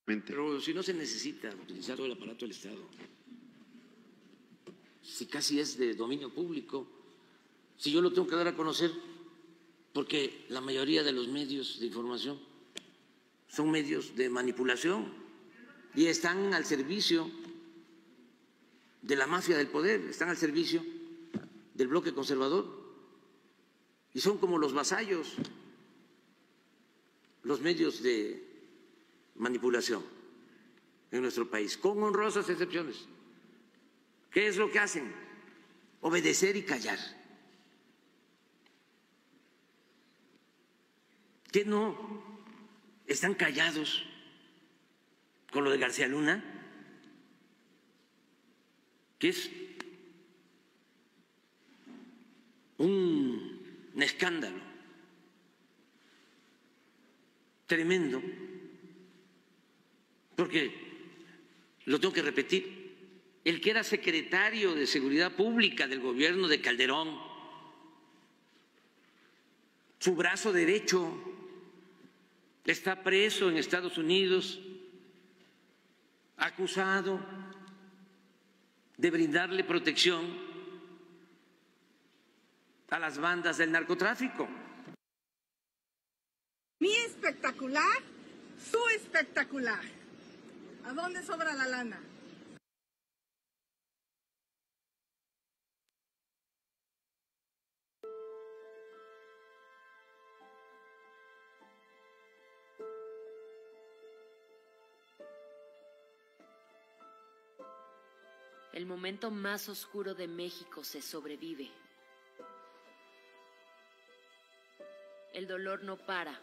Pero si no se necesita utilizar todo el aparato del Estado, si casi es de dominio público, si yo lo tengo que dar a conocer, porque la mayoría de los medios de información son medios de manipulación y están al servicio de la mafia del poder, están al servicio del bloque conservador y son como los vasallos, los medios de manipulación en nuestro país, con honrosas excepciones. ¿Qué es lo que hacen? Obedecer y callar. ¿Qué no están callados con lo de García Luna? Que es un escándalo tremendo, porque lo tengo que repetir, el que era secretario de Seguridad Pública del gobierno de Calderón, su brazo derecho, está preso en Estados Unidos, acusado de brindarle protección a las bandas del narcotráfico. Mi espectacular, su espectacular. ¿A dónde sobra la lana? El momento más oscuro de México se sobrevive. El dolor no para.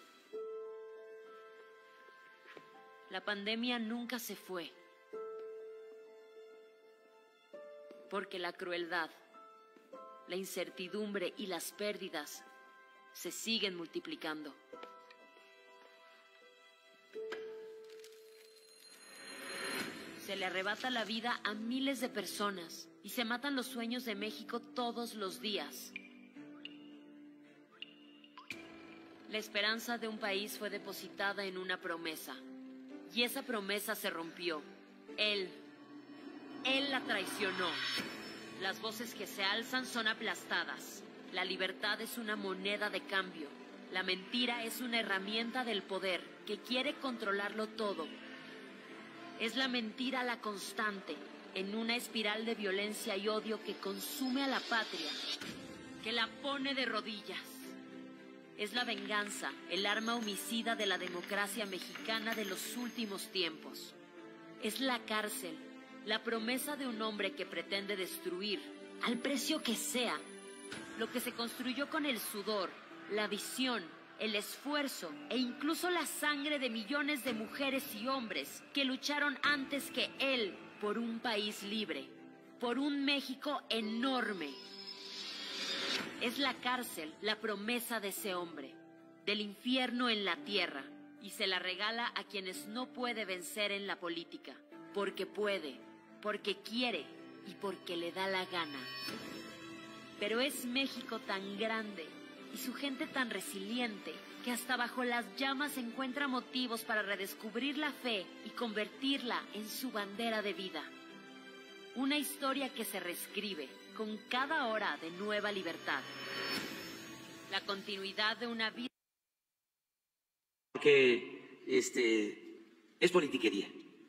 La pandemia nunca se fue, porque la crueldad, la incertidumbre y las pérdidas se siguen multiplicando. Se le arrebata la vida a miles de personas y se matan los sueños de México todos los días. La esperanza de un país fue depositada en una promesa. Y esa promesa se rompió. Él la traicionó. Las voces que se alzan son aplastadas. La libertad es una moneda de cambio. La mentira es una herramienta del poder que quiere controlarlo todo. Es la mentira la constante en una espiral de violencia y odio que consume a la patria, que la pone de rodillas. Es la venganza, el arma homicida de la democracia mexicana de los últimos tiempos. Es la cárcel, la promesa de un hombre que pretende destruir, al precio que sea, lo que se construyó con el sudor, la visión, el esfuerzo e incluso la sangre de millones de mujeres y hombres que lucharon antes que él por un país libre, por un México enorme. Es la cárcel, la promesa de ese hombre, del infierno en la tierra, y se la regala a quienes no puede vencer en la política, porque puede, porque quiere y porque le da la gana. Pero es México tan grande y su gente tan resiliente que hasta bajo las llamas encuentra motivos para redescubrir la fe y convertirla en su bandera de vida. Una historia que se reescribe con cada hora de nueva libertad. La continuidad de una vida. Porque es politiquería.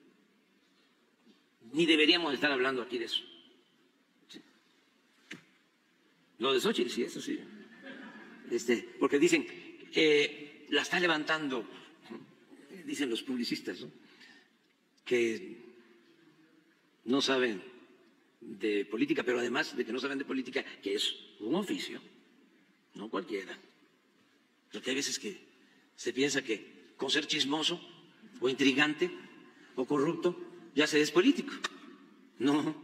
Ni deberíamos estar hablando aquí de eso. Sí. Lo de Xóchitl, sí, eso sí. Porque dicen, la está levantando, dicen los publicistas, ¿no? Que no saben de política, pero además de que no saben de política, que es un oficio, no cualquiera. Porque hay veces que se piensa que con ser chismoso o intrigante o corrupto ya se es político. No.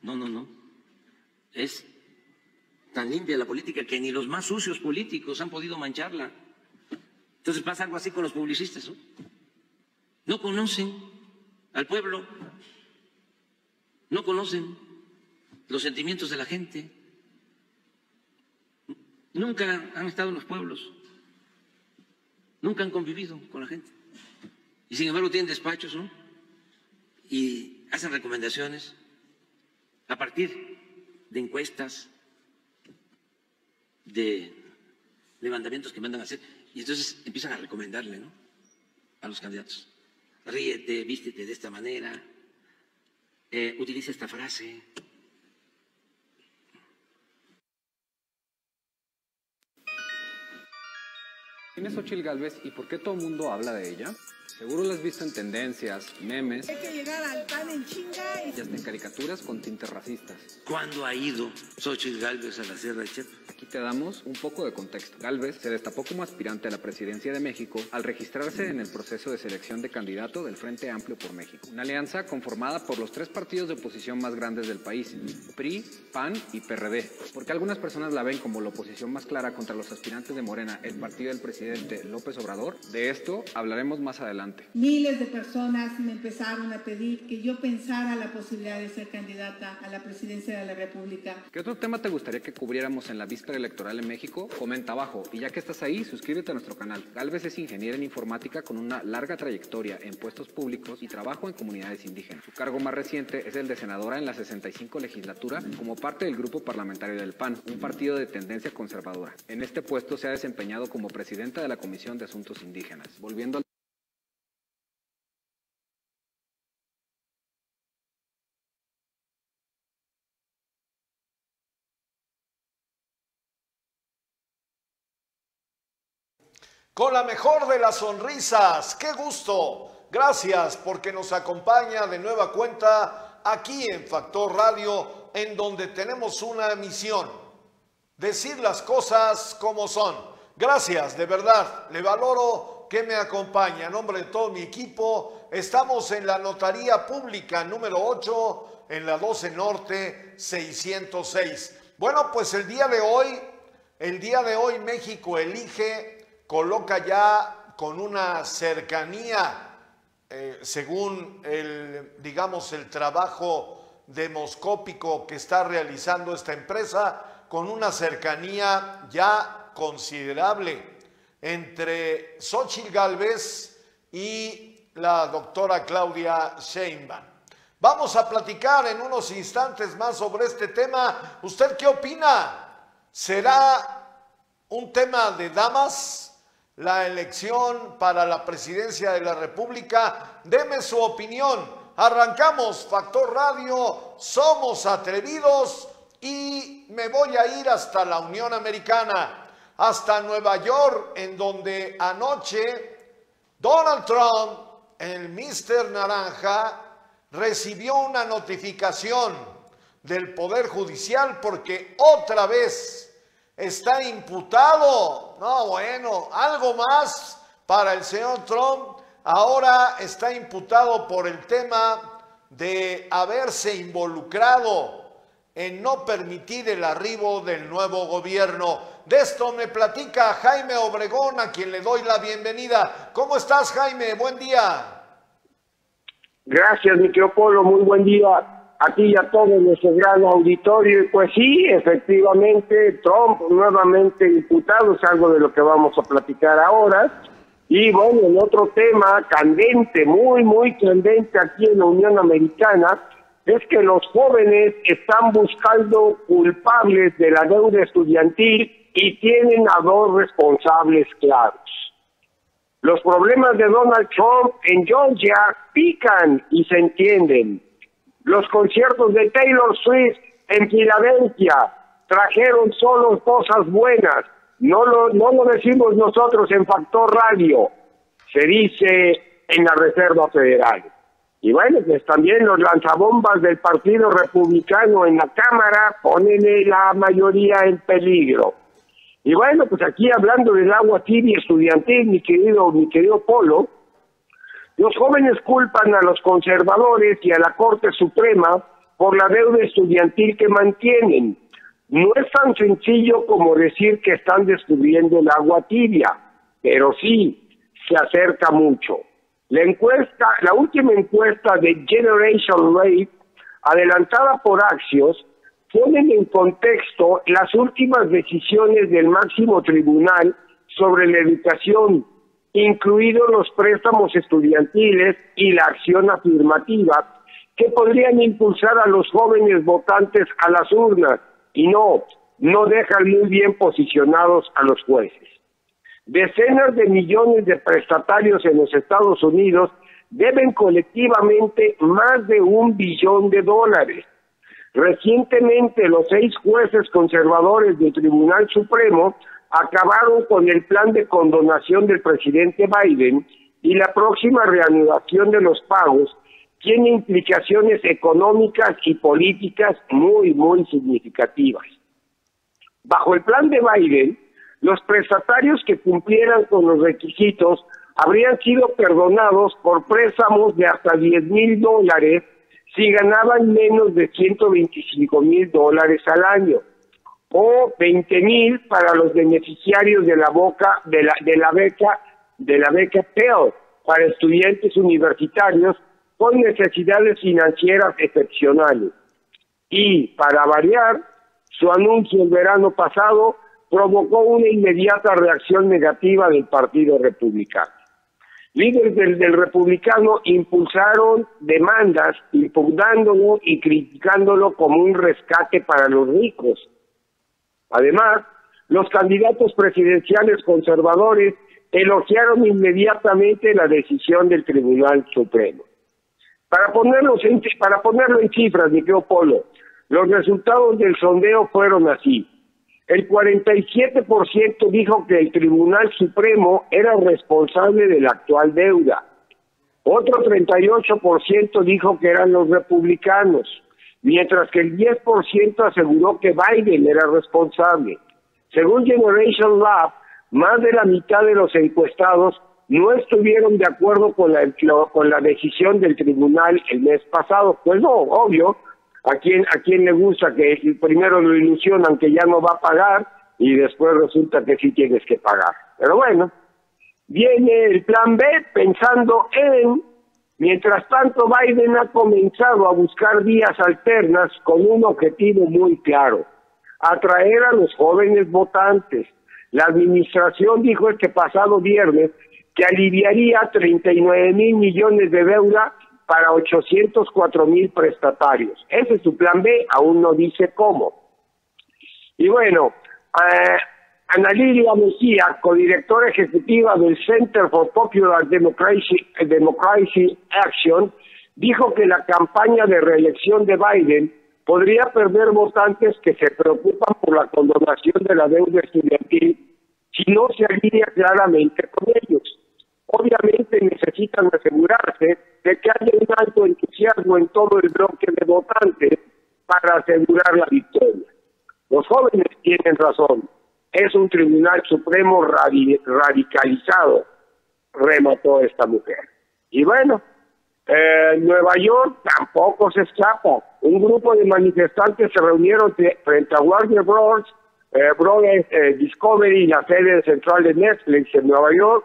Es tan limpia la política que ni los más sucios políticos han podido mancharla. Entonces pasa algo así con los publicistas, ¿no? No conocen al pueblo, no conocen los sentimientos de la gente, nunca han estado en los pueblos, nunca han convivido con la gente Y sin embargo tienen despachos, ¿no? Y hacen recomendaciones a partir de encuestas, de levantamientos que mandan a hacer, y entonces empiezan a recomendarle, ¿no?, a los candidatos. Ríete, vístete de esta manera, utiliza esta frase. ¿Quién es Xóchitl Gálvez y por qué todo el mundo habla de ella? Seguro la has visto en tendencias, memes, Hay que llegar al pan en chinga y hasta en caricaturas con tintes racistas. ¿Cuándo ha ido Xóchitl Gálvez a la Sierra de Chiapas? Aquí te damos un poco de contexto. Gálvez se destapó como aspirante a la presidencia de México al registrarse en el proceso de selección de candidato del Frente Amplio por México, una alianza conformada por los 3 partidos de oposición más grandes del país, PRI, PAN y PRD, porque algunas personas la ven como la oposición más clara contra los aspirantes de Morena, el partido del presidente López Obrador. De esto hablaremos más adelante. Miles de personas me empezaron a pedir que yo pensara la posibilidad de ser candidata a la presidencia de la República. ¿Qué otro tema te gustaría que cubriéramos en la víspera electoral en México? Comenta abajo. Y ya que estás ahí, suscríbete a nuestro canal. Gálvez es ingeniera en informática con una larga trayectoria en puestos públicos y trabajo en comunidades indígenas. Su cargo más reciente es el de senadora en la 65 legislatura como parte del grupo parlamentario del PAN, un partido de tendencia conservadora. En este puesto se ha desempeñado como presidenta de la Comisión de Asuntos Indígenas. Volviendo al Con la mejor de las sonrisas, qué gusto. Gracias porque nos acompaña de nueva cuenta aquí en Factor Radio, en donde tenemos una misión: decir las cosas como son. Gracias, de verdad, le valoro que me acompañe. A nombre de todo mi equipo, estamos en la Notaría Pública número 8, en la 12 Norte 606. Bueno, pues el día de hoy México Elige coloca ya con una cercanía, según el trabajo demoscópico que está realizando esta empresa, con una cercanía ya considerable entre Xóchitl Gálvez y la doctora Claudia Sheinbaum. Vamos a platicar en unos instantes más sobre este tema. ¿Usted qué opina? ¿Será un tema de damas la elección para la presidencia de la República? Deme su opinión. Arrancamos Factor Radio, somos atrevidos, y me voy a ir hasta la Unión Americana, hasta Nueva York, en donde anoche Donald Trump, el Mr. Naranja, recibió una notificación del Poder Judicial porque otra vez está imputado. No, bueno, algo más para el señor Trump. Ahora está imputado por el tema de haberse involucrado en no permitir el arribo del nuevo gobierno. De esto me platica Jaime Obregón, a quien le doy la bienvenida. ¿Cómo estás, Jaime? Buen día. Gracias, mi querido Polo. Muy buen día a ti y a todo nuestro gran auditorio. Y pues sí, efectivamente, Trump nuevamente imputado, es algo de lo que vamos a platicar ahora. Y bueno, el otro tema candente, muy candente aquí en la Unión Americana, es que los jóvenes están buscando culpables de la deuda estudiantil y tienen a 2 responsables claros. Los problemas de Donald Trump en Georgia pican y se entienden. Los conciertos de Taylor Swift en Filadelfia trajeron solo cosas buenas. No lo decimos nosotros en Factor Radio, se dice en la Reserva Federal. Y bueno, pues también los lanzabombas del Partido Republicano en la Cámara ponen la mayoría en peligro. Y bueno, pues aquí hablando del agua tibia estudiantil, mi querido Polo, los jóvenes culpan a los conservadores y a la Corte Suprema por la deuda estudiantil que mantienen. No es tan sencillo como decir que están descubriendo el agua tibia, pero sí, se acerca mucho. La última encuesta de Generation Rate, adelantada por Axios, ponen en contexto las últimas decisiones del máximo tribunal sobre la educación, incluidos los préstamos estudiantiles y la acción afirmativa, que podrían impulsar a los jóvenes votantes a las urnas, y no dejan muy bien posicionados a los jueces. Decenas de millones de prestatarios en los Estados Unidos deben colectivamente más de $1 billón. Recientemente, los 6 jueces conservadores del Tribunal Supremo acabaron con el plan de condonación del presidente Biden, y la próxima reanudación de los pagos tiene implicaciones económicas y políticas muy significativas. Bajo el plan de Biden, los prestatarios que cumplieran con los requisitos habrían sido perdonados por préstamos de hasta $10,000 si ganaban menos de $125,000 al año, o $20,000 para los beneficiarios de la beca Pell para estudiantes universitarios con necesidades financieras excepcionales. Y, para variar, su anuncio el verano pasado provocó una inmediata reacción negativa del Partido Republicano. Líderes del Republicano impulsaron demandas impugnándolo y criticándolo como un rescate para los ricos. Además, los candidatos presidenciales conservadores elogiaron inmediatamente la decisión del Tribunal Supremo. Para ponerlo en cifras, mi querido Polo, los resultados del sondeo fueron así. El 47% dijo que el Tribunal Supremo era responsable de la actual deuda. Otro 38% dijo que eran los republicanos, mientras que el 10% aseguró que Biden era responsable. Según Generation Lab, más de la mitad de los encuestados no estuvieron de acuerdo con la decisión del tribunal el mes pasado. Pues no, obvio. ¿A quién le gusta que primero lo ilusionan que ya no va a pagar y después resulta que sí tienes que pagar? Pero bueno, viene el plan B pensando en... Mientras tanto, Biden ha comenzado a buscar vías alternas con un objetivo muy claro: atraer a los jóvenes votantes. La administración dijo este pasado viernes que aliviaría 39,000 millones de deuda para 804,000 prestatarios. Ese es su plan B, aún no dice cómo. Y bueno, Ana Lilia Mejía, codirectora ejecutiva del Center for Popular Democracy Action, dijo que la campaña de reelección de Biden podría perder votantes que se preocupan por la condonación de la deuda estudiantil si no se alinea claramente con ellos. Obviamente necesitan asegurarse de que haya un alto entusiasmo en todo el bloque de votantes para asegurar la victoria. Los jóvenes tienen razón. Es un Tribunal Supremo radicalizado, remató esta mujer. Y bueno, Nueva York tampoco se escapa. Un grupo de manifestantes se reunieron frente a Warner Bros. Discovery, la sede central de Netflix en Nueva York,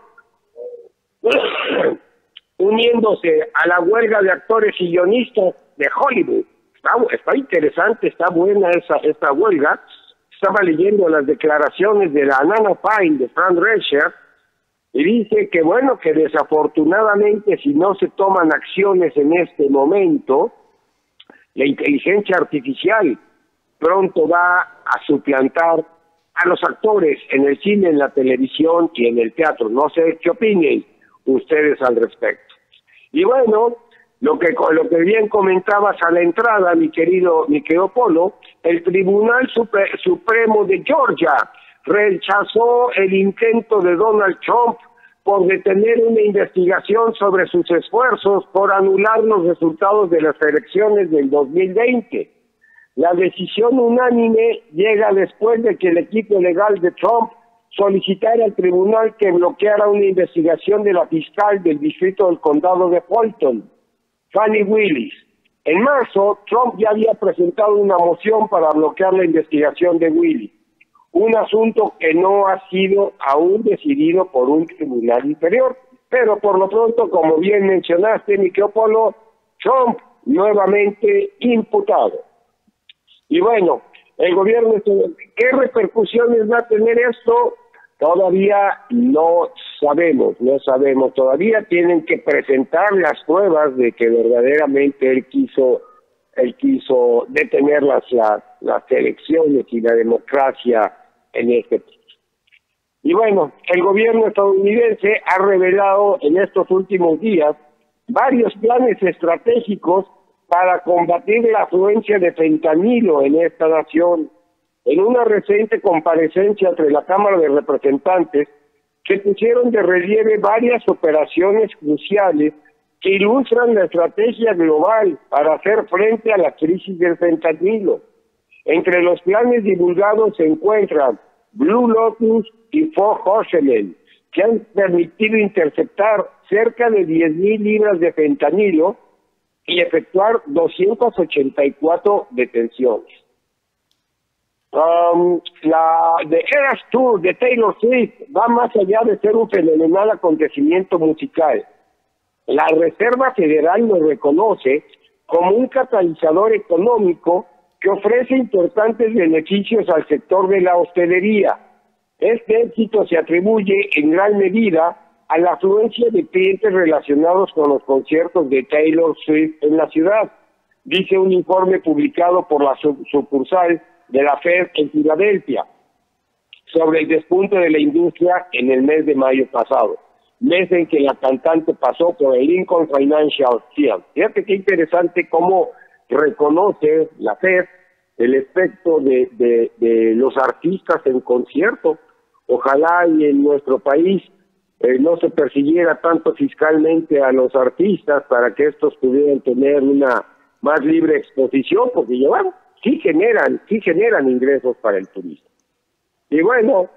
uniéndose a la huelga de actores y guionistas de Hollywood. Está interesante, está buena esta huelga. Estaba leyendo las declaraciones de la Nana Fine de Fran Drescher y dice que bueno, que desafortunadamente si no se toman acciones en este momento, la inteligencia artificial pronto va a suplantar a los actores en el cine, en la televisión y en el teatro. No sé qué opinen ustedes al respecto. Y bueno, lo que bien comentabas a la entrada, mi querido Polo, el Tribunal Supremo de Georgia rechazó el intento de Donald Trump por detener una investigación sobre sus esfuerzos por anular los resultados de las elecciones del 2020. La decisión unánime llega después de que el equipo legal de Trump solicitara al tribunal que bloqueara una investigación de la fiscal del distrito del condado de Fulton, Fani Willis. En marzo, Trump ya había presentado una moción para bloquear la investigación de Willis, un asunto que no ha sido aún decidido por un tribunal inferior. Pero por lo pronto, como bien mencionaste, mi querido Polo, Trump nuevamente imputado. Y bueno, el gobierno, ¿qué repercusiones va a tener esto? Todavía no no sabemos. Todavía tienen que presentar las pruebas de que verdaderamente él quiso detener las elecciones y la democracia en este país. Y bueno, el gobierno estadounidense ha revelado en estos últimos días varios planes estratégicos para combatir la afluencia de fentanilo en esta nación. En una reciente comparecencia entre la Cámara de Representantes, se pusieron de relieve varias operaciones cruciales que ilustran la estrategia global para hacer frente a la crisis del fentanilo. Entre los planes divulgados se encuentran Blue Lotus y Fort Horsemen, que han permitido interceptar cerca de 10,000 libras de fentanilo y efectuar 284 detenciones. La The Eras Tour de Taylor Swift va más allá de ser un fenomenal acontecimiento musical. La Reserva Federal lo reconoce como un catalizador económico que ofrece importantes beneficios al sector de la hostelería. Este éxito se atribuye en gran medida a la afluencia de clientes relacionados con los conciertos de Taylor Swift en la ciudad, dice un informe publicado por la sucursal de la Fed en Filadelfia sobre el despunte de la industria en el mes de mayo pasado, mes en que la cantante pasó por el Lincoln Financial Field. Fíjate qué interesante cómo reconoce la Fed el efecto de los artistas en concierto. Ojalá y en nuestro país no se persiguiera tanto fiscalmente a los artistas para que estos pudieran tener una más libre exposición, porque ya bueno, sí generan ingresos para el turismo. Y bueno,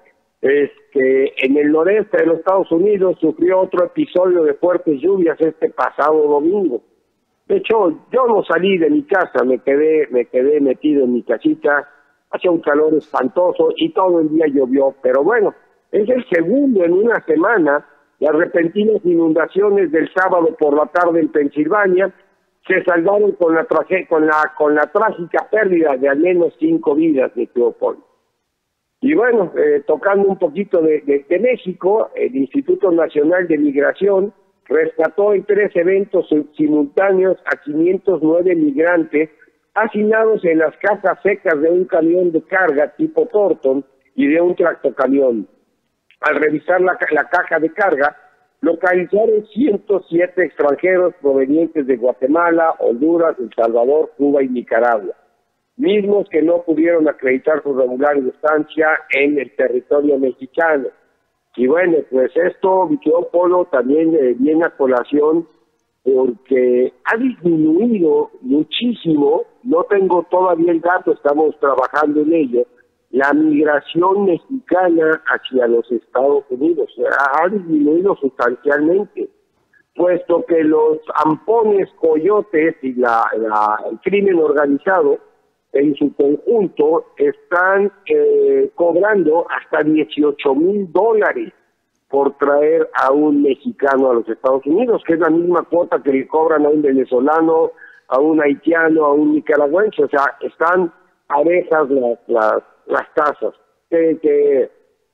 en el noreste de los Estados Unidos sufrió otro episodio de fuertes lluvias este pasado domingo. De hecho, yo no salí de mi casa, me quedé metido en mi casita, hacía un calor espantoso y todo el día llovió, pero bueno, es el segundo en una semana. Las repentinas inundaciones del sábado por la tarde en Pensilvania se saldaron con la trágica pérdida de al menos 5 vidas de Teópoli. Y bueno, tocando un poquito de México, el Instituto Nacional de Migración rescató en 3 eventos simultáneos a 509 migrantes hacinados en las cajas secas de un camión de carga tipo Thornton y de un tractocamión. Al revisar la caja de carga, localizaron 107 extranjeros provenientes de Guatemala, Honduras, El Salvador, Cuba y Nicaragua, mismos que no pudieron acreditar su regular estancia en el territorio mexicano. Y bueno, pues esto, mi querido Polo, también viene a colación porque ha disminuido muchísimo, no tengo todavía el dato, estamos trabajando en ello, la migración mexicana hacia los Estados Unidos. Ha disminuido sustancialmente, puesto que los ampones, coyotes y el crimen organizado en su conjunto están cobrando hasta $18,000 por traer a un mexicano a los Estados Unidos, que es la misma cuota que le cobran a un venezolano, a un haitiano, a un nicaragüense. O sea, están parejas las tasas. ¿Qué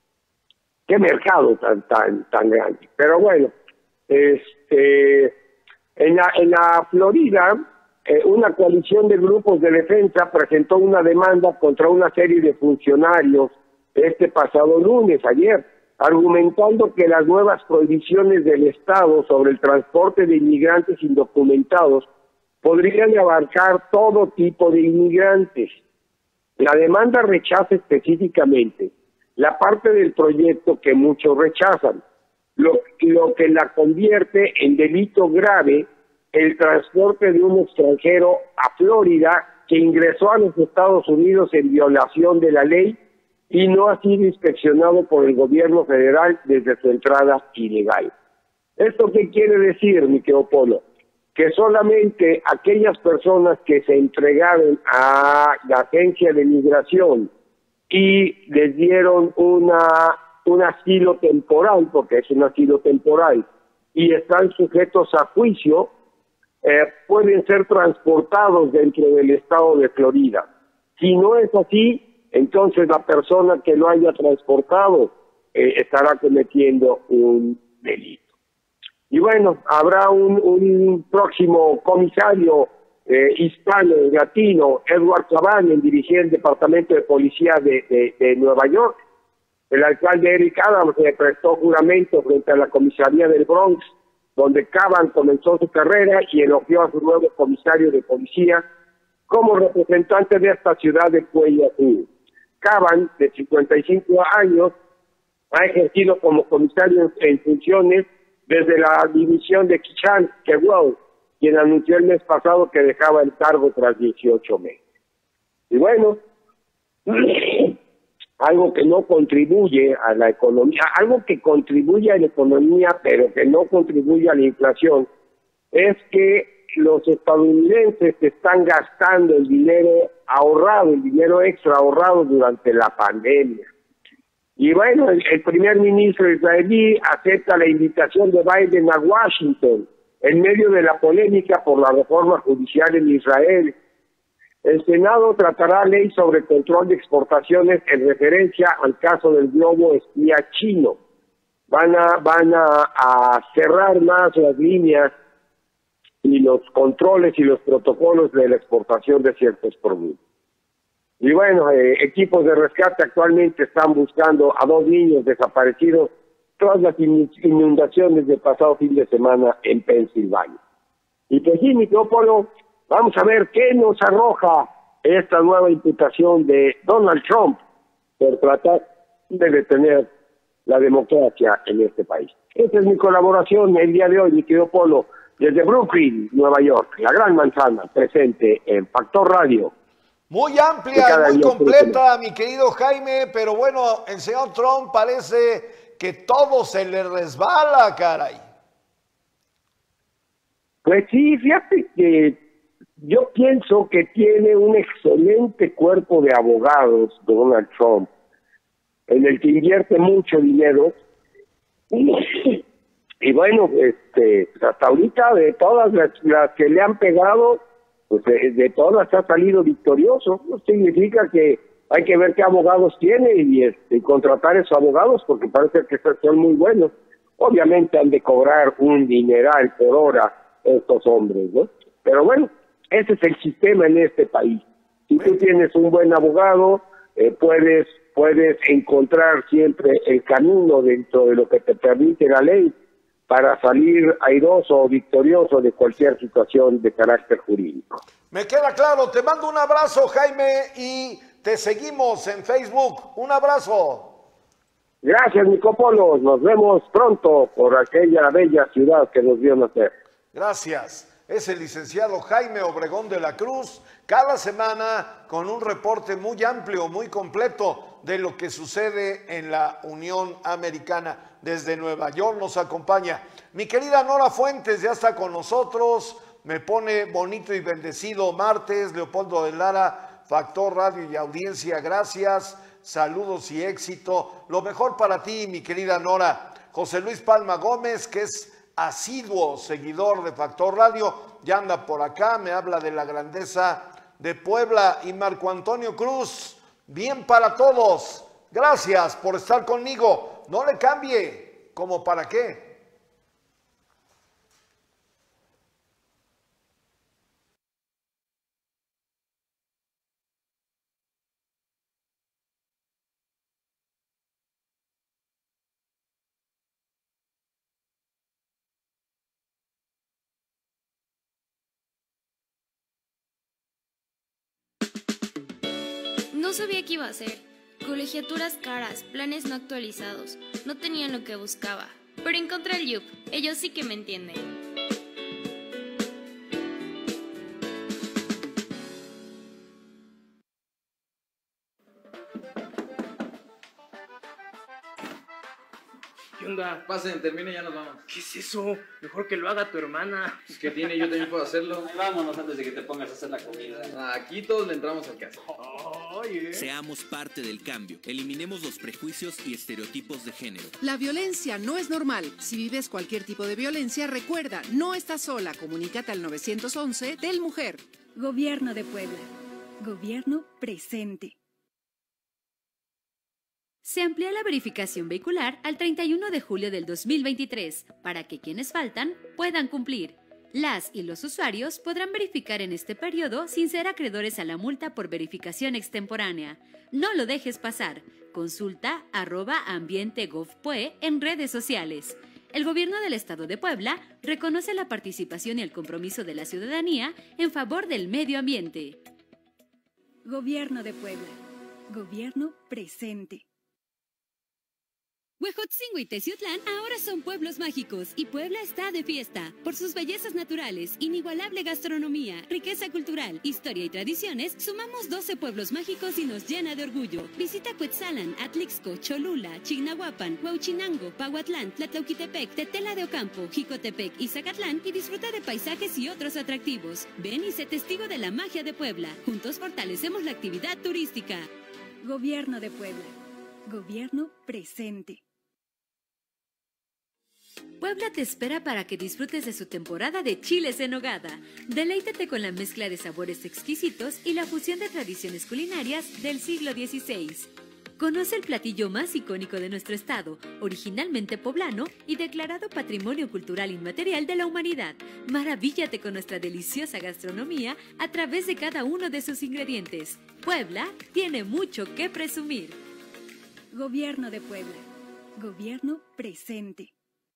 mercado tan grande? Pero bueno, en la Florida, una coalición de grupos de defensa presentó una demanda contra una serie de funcionarios este pasado lunes, ayer, argumentando que las nuevas prohibiciones del Estado sobre el transporte de inmigrantes indocumentados podrían abarcar todo tipo de inmigrantes. La demanda rechaza específicamente la parte del proyecto que muchos rechazan, lo que la convierte en delito grave el transporte de un extranjero a Florida que ingresó a los Estados Unidos en violación de la ley y no ha sido inspeccionado por el gobierno federal desde su entrada ilegal. ¿Esto qué quiere decir, mi querido Polo? Que solamente aquellas personas que se entregaron a la agencia de migración y les dieron un asilo temporal, porque es un asilo temporal, y están sujetos a juicio, pueden ser transportados dentro del estado de Florida. Si no es así, entonces la persona que lo haya transportado estará cometiendo un delito. Y bueno, habrá un próximo comisario hispano, latino, Edward Caban, el dirigente del Departamento de Policía de Nueva York. El alcalde Eric Adams prestó juramento frente a la comisaría del Bronx, donde Caban comenzó su carrera y elogió a su nuevo comisario de policía como representante de esta ciudad de cuello azul. Caban, de 55 años, ha ejercido como comisario en funciones desde la división de Kishan Kewell, quien anunció el mes pasado que dejaba el cargo tras 18 meses. Y bueno, algo que no contribuye a la economía, algo que contribuye a la economía, pero que no contribuye a la inflación, es que los estadounidenses están gastando el dinero ahorrado, el dinero extra ahorrado durante la pandemia. Y bueno, el primer ministro israelí acepta la invitación de Biden a Washington en medio de la polémica por la reforma judicial en Israel. El Senado tratará ley sobre control de exportaciones en referencia al caso del globo espía chino. Van a cerrar más las líneas y los controles y los protocolos de la exportación de ciertos productos. Y bueno, equipos de rescate actualmente están buscando a 2 niños desaparecidos tras las inundaciones del pasado fin de semana en Pensilvania. Y pues sí, Micrópolo, vamos a ver qué nos arroja esta nueva imputación de Donald Trump por tratar de detener la democracia en este país. Esta es mi colaboración el día de hoy, mi querido Polo, desde Brooklyn, Nueva York, la Gran Manzana, presente en Factor Radio. Muy amplia y muy completa, mi querido Jaime, pero bueno, el señor Trump parece que todo se le resbala, caray. Pues sí, fíjate que yo pienso que tiene un excelente cuerpo de abogados, Donald Trump, en el que invierte mucho dinero. Y bueno, hasta ahorita de todas las que le han pegado, pues de todas ha salido victorioso. No significa que hay que ver qué abogados tiene y contratar esos abogados, porque parece que son muy buenos. Obviamente han de cobrar un dineral por hora estos hombres, ¿no? Pero bueno, ese es el sistema en este país. Si tú tienes un buen abogado, puedes encontrar siempre el camino dentro de lo que te permite la ley para salir airoso o victorioso de cualquier situación de carácter jurídico. Me queda claro, te mando un abrazo, Jaime, y te seguimos en Facebook. Un abrazo. Gracias, Nicopolo. Nos vemos pronto por aquella bella ciudad que nos vio nacer. Gracias. Es el licenciado Jaime Obregón de la Cruz, cada semana con un reporte muy amplio, muy completo de lo que sucede en la Unión Americana. Desde Nueva York nos acompaña mi querida Nora Fuentes, ya está con nosotros, me pone bonito y bendecido martes. Leopoldo de Lara, Factor Radio y audiencia, gracias, saludos y éxito. Lo mejor para ti, mi querida Nora. José Luis Palma Gómez, que es asiduo seguidor de Factor Radio, ya anda por acá, me habla de la grandeza de Puebla. Y Marco Antonio Cruz, bien para todos, gracias por estar conmigo, no le cambie, ¿como para qué? No sabía qué iba a hacer. Colegiaturas caras, planes no actualizados. No tenían lo que buscaba. Pero encontré el Yup. Ellos sí que me entienden. ¿Qué onda? Pasen, termine y ya nos vamos. ¿Qué es eso? Mejor que lo haga tu hermana. Pues que tiene, yo también puedo hacerlo. Vámonos antes de que te pongas a hacer la comida. Aquí todos le entramos al caso. Seamos parte del cambio. Eliminemos los prejuicios y estereotipos de género. La violencia no es normal. Si vives cualquier tipo de violencia, recuerda, no estás sola. Comunícate al 911 del Mujer. Gobierno de Puebla. Gobierno presente. Se amplía la verificación vehicular al 31 de julio del 2023 para que quienes faltan puedan cumplir. Las y los usuarios podrán verificar en este periodo sin ser acreedores a la multa por verificación extemporánea. No lo dejes pasar. Consulta @ambiente.gov.pue en redes sociales. El Gobierno del Estado de Puebla reconoce la participación y el compromiso de la ciudadanía en favor del medio ambiente. Gobierno de Puebla. Gobierno presente. Huejotzingo y Teciutlán ahora son pueblos mágicos y Puebla está de fiesta. Por sus bellezas naturales, inigualable gastronomía, riqueza cultural, historia y tradiciones, sumamos 12 pueblos mágicos y nos llena de orgullo. Visita Cuetzalan, Atlixco, Cholula, Chignahuapan, Huauchinango, Pahuatlán, Tlatlauquitepec, Tetela de Ocampo, Jicotepec y Zacatlán y disfruta de paisajes y otros atractivos. Ven y sé testigo de la magia de Puebla. Juntos fortalecemos la actividad turística. Gobierno de Puebla. Gobierno presente. Puebla te espera para que disfrutes de su temporada de chiles en nogada. Deleítate con la mezcla de sabores exquisitos y la fusión de tradiciones culinarias del siglo XVI. Conoce el platillo más icónico de nuestro estado, originalmente poblano y declarado Patrimonio Cultural Inmaterial de la Humanidad. Maravíllate con nuestra deliciosa gastronomía a través de cada uno de sus ingredientes. Puebla tiene mucho que presumir. Gobierno de Puebla. Gobierno presente.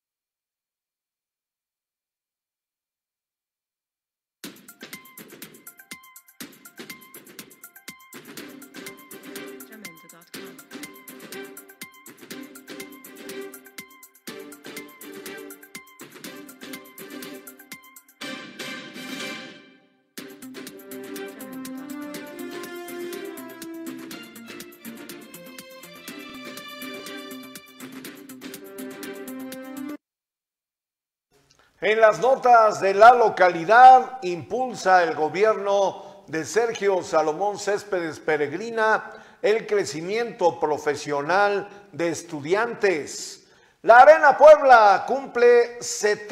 En las notas de la localidad, impulsa el gobierno de Sergio Salomón Céspedes Peregrina el crecimiento profesional de estudiantes. La Arena Puebla cumple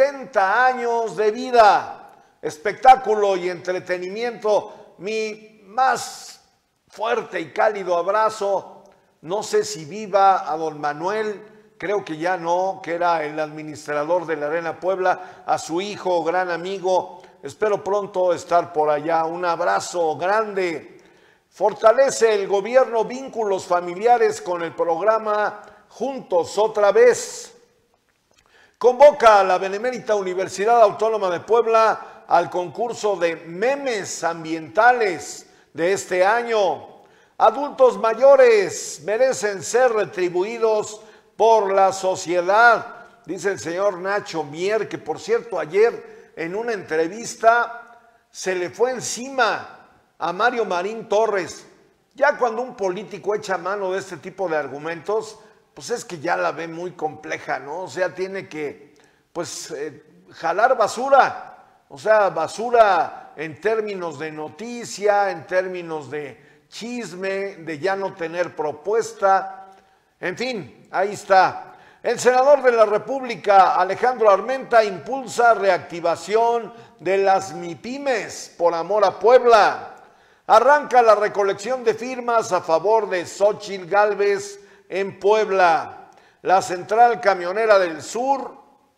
70 años de vida, espectáculo y entretenimiento. Mi más fuerte y cálido abrazo, no sé si viva a don Manuel, creo que ya no, que era el administrador de la Arena Puebla, a su hijo, gran amigo, espero pronto estar por allá. Un abrazo grande. Fortalece el gobierno vínculos familiares con el programa Juntos Otra Vez. Convoca a la Benemérita Universidad Autónoma de Puebla al concurso de memes ambientales de este año. Adultos mayores merecen ser retribuidos por la sociedad, dice el señor Nacho Mier, que por cierto ayer en una entrevista se le fue encima a Mario Marín Torres. Ya cuando un político echa mano de este tipo de argumentos, pues es que ya la ve muy compleja, ¿no? O sea, tiene que, pues, jalar basura, o sea, basura en términos de noticia, en términos de chisme, de ya no tener propuesta, en fin, ahí está. El senador de la República, Alejandro Armenta, impulsa reactivación de las MIPYMES por amor a Puebla. Arranca la recolección de firmas a favor de Xóchitl Gálvez en Puebla. La Central Camionera del Sur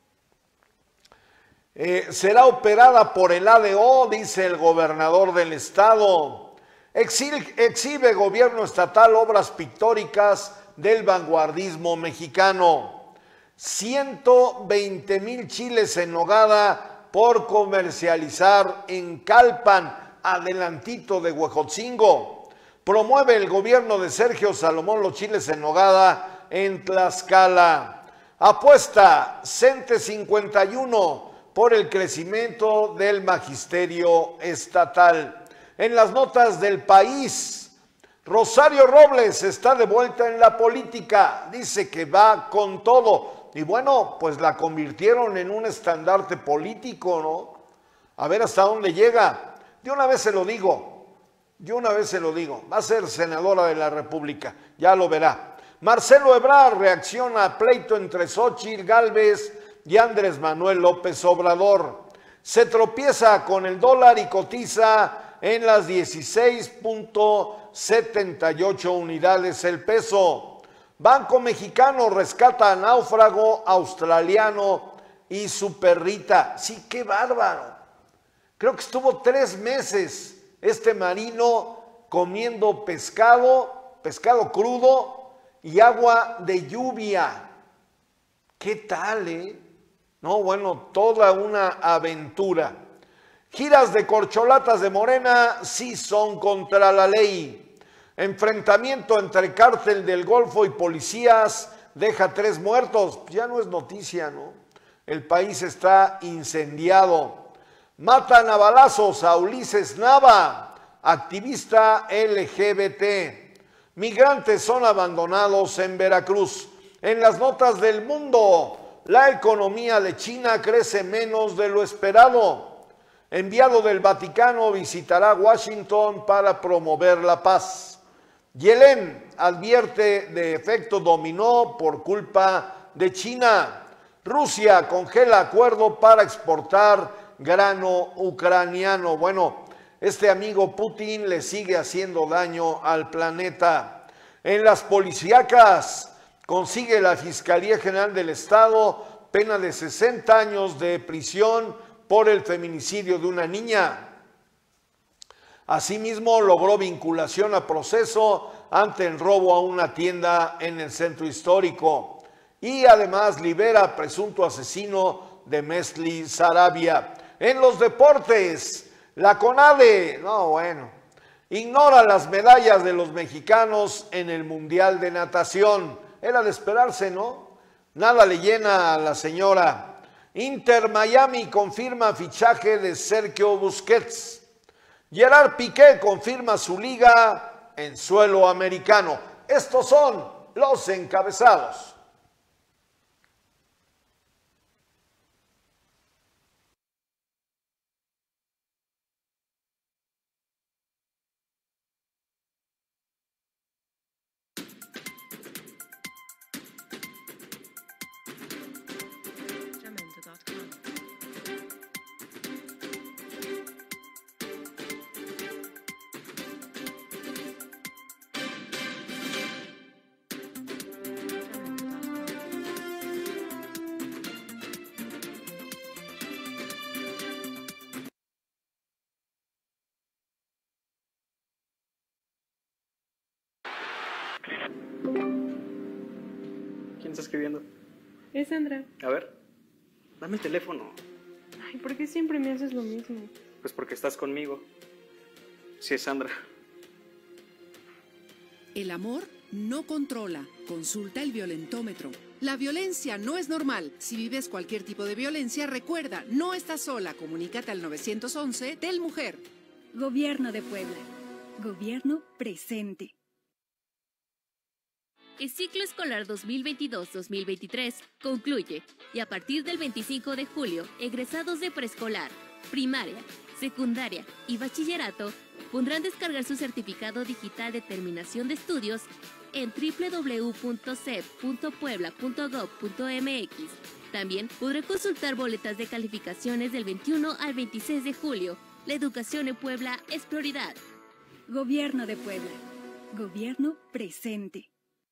será operada por el ADO, dice el gobernador del estado. Exhibe gobierno estatal obras pictóricas del vanguardismo mexicano. 120,000 chiles en nogada por comercializar en Calpan, adelantito de Huejotzingo. Promueve el gobierno de Sergio Salomón los chiles en nogada en Tlaxcala. Apuesta CENTE 51 por el crecimiento del magisterio estatal. En las notas del país, Rosario Robles está de vuelta en la política, dice que va con todo. Y bueno, pues la convirtieron en un estandarte político, ¿no? A ver hasta dónde llega. De una vez se lo digo, va a ser senadora de la República, ya lo verá. Marcelo Ebrard reacciona a pleito entre Xóchitl Gálvez y Andrés Manuel López Obrador. Se tropieza con el dólar y cotiza en las 16.78 unidades el peso. Banco Mexicano rescata a náufrago australiano y su perrita. Sí, qué bárbaro. Creo que estuvo 3 meses este marino comiendo pescado crudo y agua de lluvia. ¿Qué tal, No, bueno, toda una aventura. Giras de corcholatas de Morena sí son contra la ley. Enfrentamiento entre cártel del Golfo y policías deja 3 muertos. Ya no es noticia, ¿no? El país está incendiado. Matan a balazos a Ulises Nava, activista LGBT. Migrantes son abandonados en Veracruz. En las notas del mundo, la economía de China crece menos de lo esperado. Enviado del Vaticano visitará Washington para promover la paz. Yellen advierte de efecto dominó por culpa de China. Rusia congela acuerdo para exportar grano ucraniano. Bueno, este amigo Putin le sigue haciendo daño al planeta. En las policíacas consigue la Fiscalía General del Estado pena de 60 años de prisión por el feminicidio de una niña. Asimismo, logró vinculación a proceso ante el robo a una tienda en el centro histórico. Y además libera presunto asesino de Mesli Sarabia. En los deportes, la CONADE, ignora las medallas de los mexicanos en el Mundial de Natación. Era de esperarse, ¿no? Nada le llena a la señora. Inter Miami confirma fichaje de Sergio Busquets. Gerard Piqué confirma su liga en suelo americano. Estos son los encabezados. ¿Quién está escribiendo? Es Sandra. A ver, dame el teléfono. Ay, ¿por qué siempre me haces lo mismo? Pues porque estás conmigo. Sí, es Sandra. El amor no controla. Consulta el violentómetro. La violencia no es normal. Si vives cualquier tipo de violencia, recuerda, no estás sola. Comunícate al 911 del Mujer. Gobierno de Puebla. Gobierno presente. El ciclo escolar 2022-2023 concluye y a partir del 25 de julio, egresados de preescolar, primaria, secundaria y bachillerato podrán descargar su certificado digital de terminación de estudios en www.cep.puebla.gov.mx. También podrán consultar boletas de calificaciones del 21 al 26 de julio. La educación en Puebla es prioridad. Gobierno de Puebla. Gobierno presente.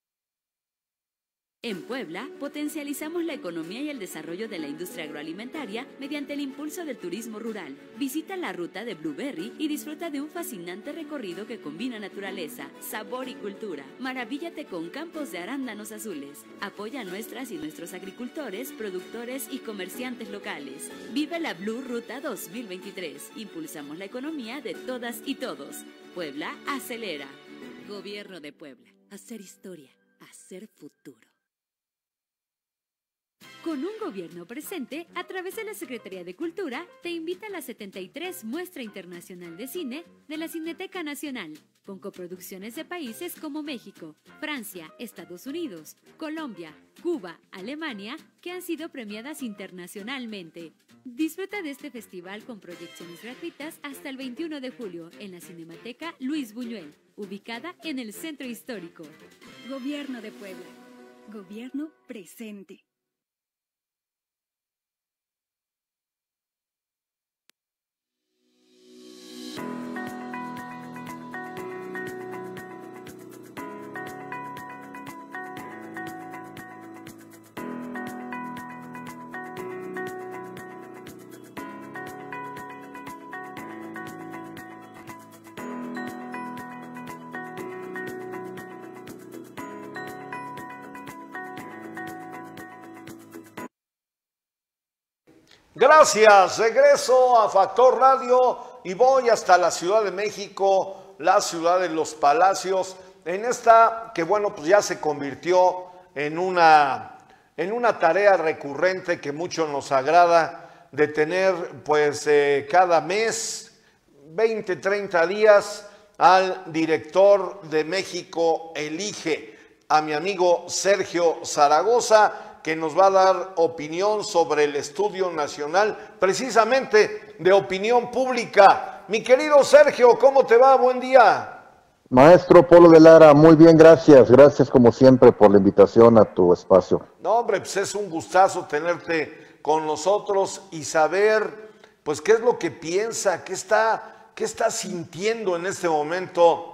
En Puebla, potencializamos la economía y el desarrollo de la industria agroalimentaria mediante el impulso del turismo rural. Visita la ruta de Blueberry y disfruta de un fascinante recorrido que combina naturaleza, sabor y cultura. Maravíllate con campos de arándanos azules. Apoya a nuestras y nuestros agricultores, productores y comerciantes locales. Vive la Blue Ruta 2023. Impulsamos la economía de todas y todos. Puebla acelera. Gobierno de Puebla. Hacer historia. Hacer futuro. Con un gobierno presente, a través de la Secretaría de Cultura, te invita a la 73 Muestra Internacional de Cine de la Cineteca Nacional, con coproducciones de países como México, Francia, Estados Unidos, Colombia, Cuba, Alemania, que han sido premiadas internacionalmente. Disfruta de este festival con proyecciones gratuitas hasta el 21 de julio en la Cinemateca Luis Buñuel, ubicada en el Centro Histórico. Gobierno de Puebla. Gobierno presente. Gracias, regreso a Factor Radio y voy hasta la Ciudad de México, la ciudad de los palacios, en esta que bueno, pues ya se convirtió en una tarea recurrente que mucho nos agrada de tener pues cada mes, 20, 30 días, al director de México Elige, a mi amigo Sergio Zaragoza, que nos va a dar opinión sobre el Estudio Nacional, precisamente de opinión pública. Mi querido Sergio, ¿cómo te va? Buen día. Maestro Polo de Lara, muy bien, gracias. Gracias como siempre por la invitación a tu espacio. No, hombre, pues es un gustazo tenerte con nosotros y saber, pues, qué es lo que piensa, qué está sintiendo en este momento.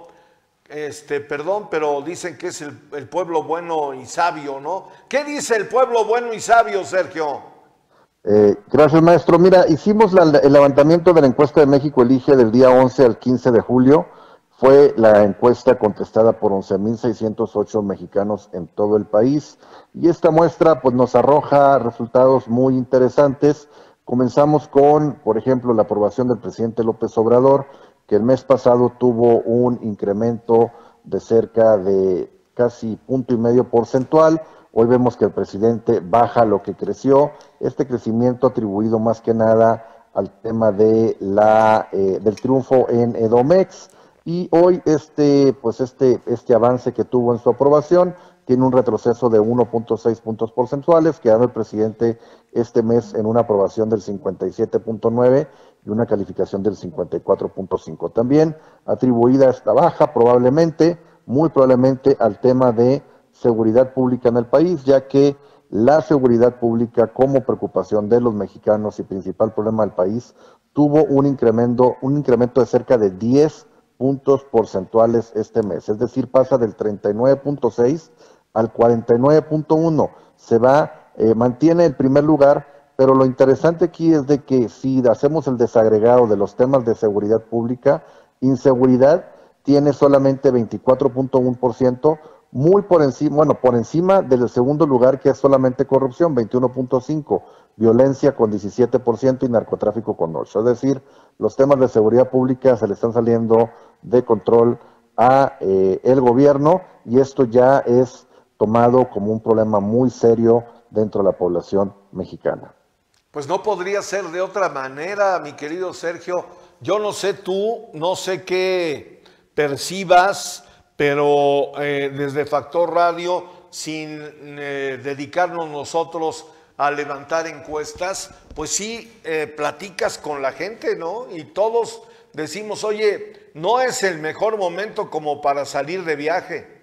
Perdón, pero dicen que es el pueblo bueno y sabio, ¿no? ¿Qué dice el pueblo bueno y sabio, Sergio? Gracias, maestro. Mira, hicimos el levantamiento de la encuesta de México Elige del día 11 al 15 de julio. Fue la encuesta contestada por 11,608 mexicanos en todo el país. Y esta muestra pues nos arroja resultados muy interesantes. Comenzamos con, por ejemplo, la aprobación del presidente López Obrador, que el mes pasado tuvo un incremento de cerca de casi 1,5 punto porcentual. Hoy vemos que el presidente baja lo que creció. Este crecimiento atribuido más que nada al tema de del triunfo en Edomex. Y hoy este avance que tuvo en su aprobación tiene un retroceso de 1,6 puntos porcentuales, quedando el presidente este mes en una aprobación del 57,9 y una calificación del 54,5. También atribuida esta baja muy probablemente al tema de seguridad pública en el país, ya que la seguridad pública como preocupación de los mexicanos y principal problema del país tuvo un incremento de cerca de 10 puntos porcentuales este mes, es decir, pasa del 39,6 al 49,1. Mantiene el primer lugar, pero lo interesante aquí es de que si hacemos el desagregado de los temas de seguridad pública, inseguridad tiene solamente 24,1%, por encima del segundo lugar, que es solamente corrupción, 21,5%, violencia con 17% y narcotráfico con 8%. Es decir, los temas de seguridad pública se le están saliendo de control a el gobierno, y esto ya es tomado como un problema muy serio dentro de la población mexicana. Pues no podría ser de otra manera, mi querido Sergio. Yo no sé tú, no sé qué percibas, pero desde Factor Radio, sin dedicarnos nosotros a levantar encuestas, pues sí platicas con la gente, ¿no? Y todos decimos, oye, no es el mejor momento como para salir de viaje.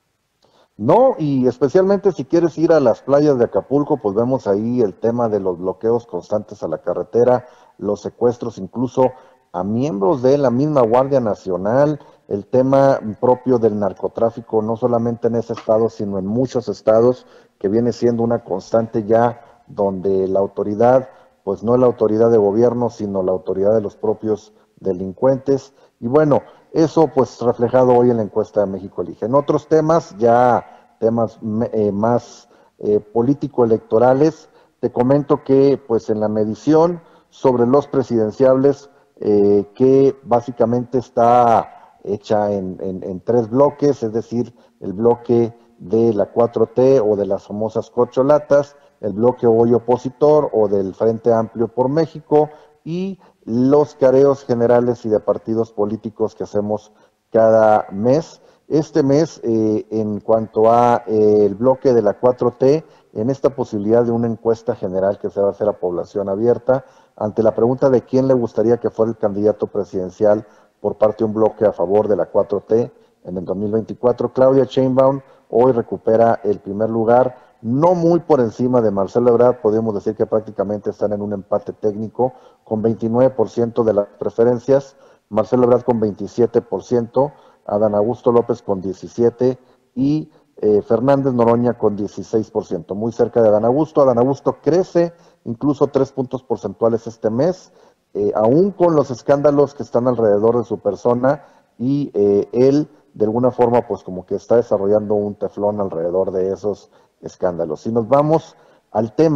No, y especialmente si quieres ir a las playas de Acapulco, pues vemos ahí el tema de los bloqueos constantes a la carretera, los secuestros incluso a miembros de la misma Guardia Nacional, el tema propio del narcotráfico, no solamente en ese estado, sino en muchos estados, que viene siendo una constante ya, donde la autoridad, pues no es la autoridad de gobierno, sino la autoridad de los propios delincuentes. Y bueno, eso pues reflejado hoy en la encuesta de México Elige. En otros temas, ya temas más político-electorales, te comento que pues en la medición sobre los presidenciables, que básicamente está hecha en 3 bloques, es decir, el bloque de la 4T o de las famosas corcholatas, el bloque hoy opositor o del Frente Amplio por México, y los careos generales y de partidos políticos que hacemos cada mes. Este mes, en cuanto a el bloque de la 4T, en esta posibilidad de una encuesta general que se va a hacer a población abierta, ante la pregunta de quién le gustaría que fuera el candidato presidencial por parte de un bloque a favor de la 4T en el 2024, Claudia Sheinbaum hoy recupera el primer lugar, no muy por encima de Marcelo Ebrard, podemos decir que prácticamente están en un empate técnico, con 29% de las preferencias, Marcelo Ebrard con 27%, Adán Augusto López con 17% y Fernández Noroña con 16%, muy cerca de Adán Augusto. Adán Augusto crece incluso 3 puntos porcentuales este mes, aún con los escándalos que están alrededor de su persona, y él de alguna forma pues como que está desarrollando un teflón alrededor de esos escándalos. Si nos vamos al tema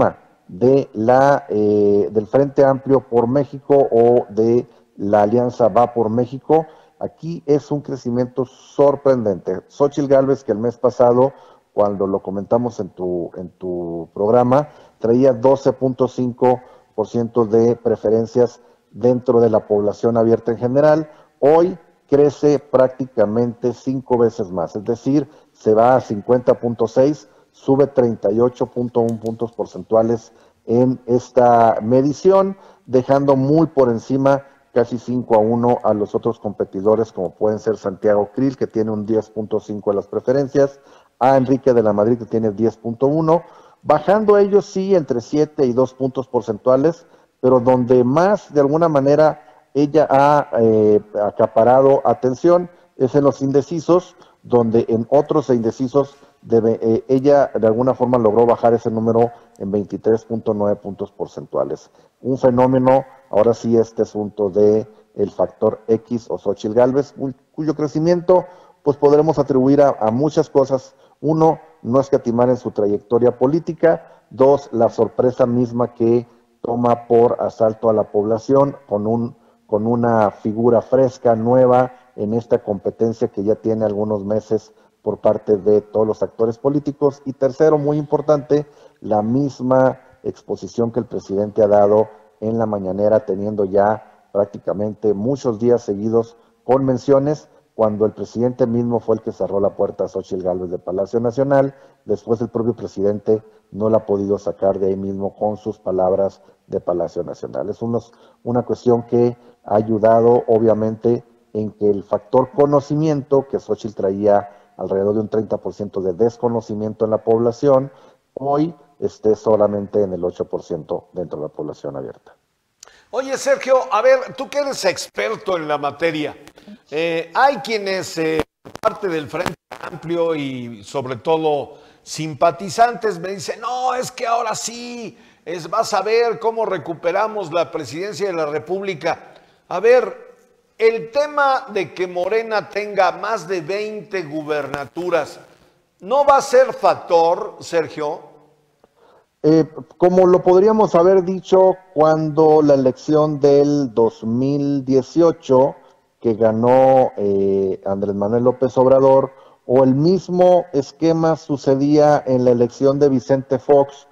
del Frente Amplio por México o de la Alianza Va por México. Aquí es un crecimiento sorprendente. Xóchitl Gálvez, que el mes pasado, cuando lo comentamos en tu programa, traía 12.5% de preferencias dentro de la población abierta en general. Hoy crece prácticamente 5 veces más, es decir, se va a 50.6, sube 38.1 puntos porcentuales en esta medición, dejando muy por encima, casi 5-1, a los otros competidores, como pueden ser Santiago Krill, que tiene un 10.5 en las preferencias, a Enrique de la Madrid, que tiene 10.1, bajando ellos sí entre 7 y 2 puntos porcentuales, pero donde más, de alguna manera, ella ha acaparado atención es en los indecisos, donde en otros indecisos ella de alguna forma logró bajar ese número en 23.9 puntos porcentuales. Un fenómeno, ahora sí, este asunto de el factor X o Xóchitl Gálvez, cuyo crecimiento pues podremos atribuir a muchas cosas. Uno, no escatimar en su trayectoria política. Dos, la sorpresa misma que toma por asalto a la población con una figura fresca, nueva, en esta competencia que ya tiene algunos meses por parte de todos los actores políticos. Y tercero, muy importante, la misma exposición que el presidente ha dado en la mañanera, teniendo ya prácticamente muchos días seguidos con menciones, cuando el presidente mismo fue el que cerró la puerta a Xóchitl Gálvez de Palacio Nacional. Después el propio presidente no la ha podido sacar de ahí mismo con sus palabras de Palacio Nacional. Es una cuestión que ha ayudado, obviamente, en que el factor conocimiento, que Xóchitl traía alrededor de un 30% de desconocimiento en la población, hoy esté solamente en el 8% dentro de la población abierta. Oye, Sergio, a ver, tú que eres experto en la materia, hay quienes, parte del Frente Amplio y sobre todo simpatizantes, me dicen, no, es que ahora sí, vas a ver cómo recuperamos la presidencia de la República. A ver, el tema de que Morena tenga más de 20 gubernaturas, ¿no va a ser factor, Sergio? Como lo podríamos haber dicho cuando la elección del 2018, que ganó Andrés Manuel López Obrador, o el mismo esquema sucedía en la elección de Vicente Fox,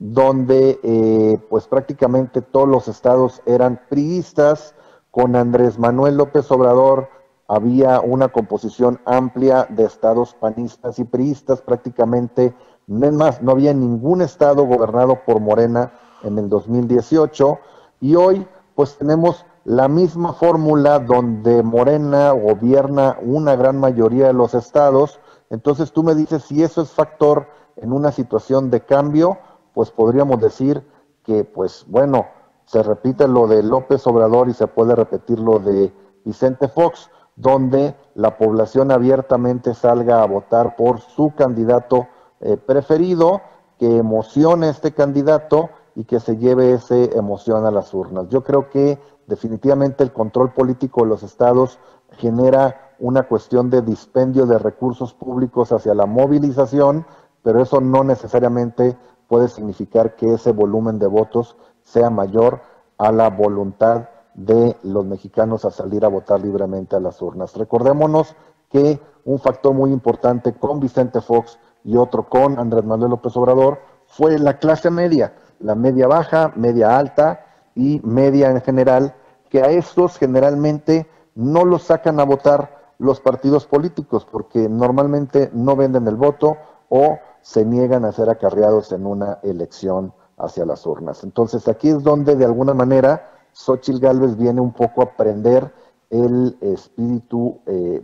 donde pues prácticamente todos los estados eran priistas. Con Andrés Manuel López Obrador había una composición amplia de estados panistas y priistas, prácticamente, es más, no había ningún estado gobernado por Morena en el 2018, y hoy pues tenemos la misma fórmula donde Morena gobierna una gran mayoría de los estados. Entonces tú me dices si eso es factor en una situación de cambio, pues podríamos decir que pues bueno, se repite lo de López Obrador y se puede repetir lo de Vicente Fox, donde la población abiertamente salga a votar por su candidato preferido, que emocione a este candidato y que se lleve esa emoción a las urnas. Yo creo que definitivamente el control político de los estados genera una cuestión de dispendio de recursos públicos hacia la movilización, pero eso no necesariamente puede significar que ese volumen de votos sea mayor a la voluntad de los mexicanos a salir a votar libremente a las urnas. Recordémonos que un factor muy importante con Vicente Fox y otro con Andrés Manuel López Obrador fue la clase media, la media baja, media alta y media en general, que a estos generalmente no los sacan a votar los partidos políticos porque normalmente no venden el voto o se niegan a ser acarreados en una elección hacia las urnas. Entonces aquí es donde de alguna manera Xóchitl Gálvez viene un poco a prender el espíritu,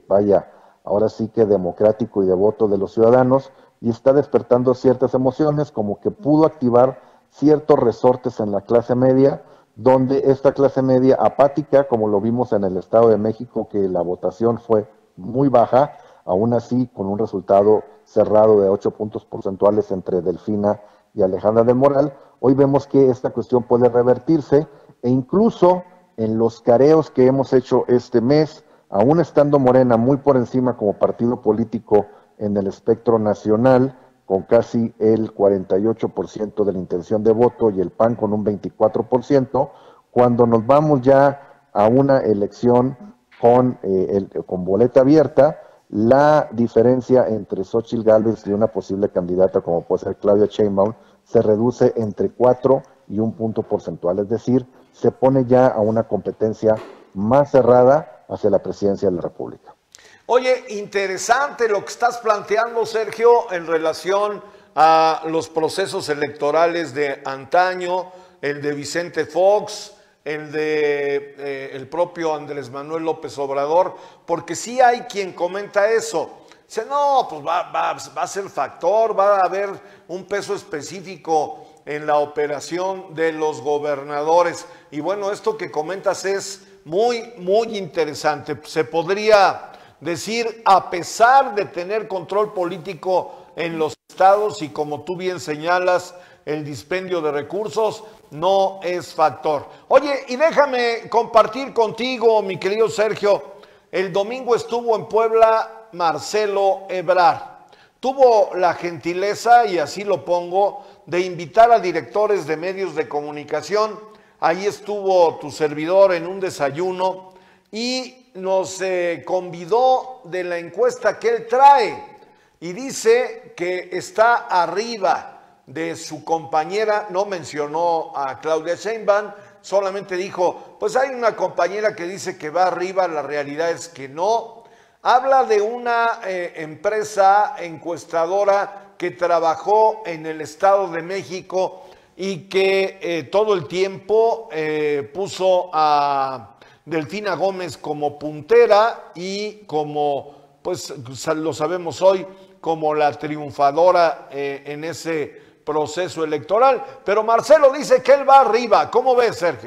ahora sí que democrático y de voto de los ciudadanos, y está despertando ciertas emociones, como que pudo activar ciertos resortes en la clase media, donde esta clase media apática, como lo vimos en el Estado de México, que la votación fue muy baja, aún así con un resultado cerrado de 8 puntos porcentuales entre Delfina y Alejandra del Moral, hoy vemos que esta cuestión puede revertirse, e incluso en los careos que hemos hecho este mes, aún estando Morena muy por encima como partido político en el espectro nacional, con casi el 48% de la intención de voto y el PAN con un 24%, cuando nos vamos ya a una elección con boleta abierta, la diferencia entre Xóchitl Gálvez y una posible candidata como puede ser Claudia Sheinbaum se reduce entre 4 y 1 punto porcentual, es decir, se pone ya a una competencia más cerrada hacia la presidencia de la República. Oye, interesante lo que estás planteando, Sergio, en relación a los procesos electorales de antaño, el de Vicente Fox, el de el propio Andrés Manuel López Obrador, porque sí hay quien comenta eso. Dice, no, pues va a ser factor, va a haber un peso específico en la operación de los gobernadores. Y bueno, esto que comentas es muy, muy interesante. Se podría decir, a pesar de tener control político en los estados y como tú bien señalas, el dispendio de recursos no es factor. Oye, y déjame compartir contigo, mi querido Sergio, el domingo estuvo en Puebla Marcelo Ebrard. Tuvo la gentileza, y así lo pongo, de invitar a directores de medios de comunicación. Ahí estuvo tu servidor en un desayuno y nos convidó de la encuesta que él trae y dice que está arriba de su compañera. No mencionó a Claudia Sheinbaum, solamente dijo, pues hay una compañera que dice que va arriba, la realidad es que no. Habla de una empresa encuestadora que trabajó en el Estado de México y que todo el tiempo puso a Delfina Gómez como puntera y como, pues lo sabemos hoy, como la triunfadora en ese proceso electoral. Pero Marcelo dice que él va arriba. ¿Cómo ves, Sergio?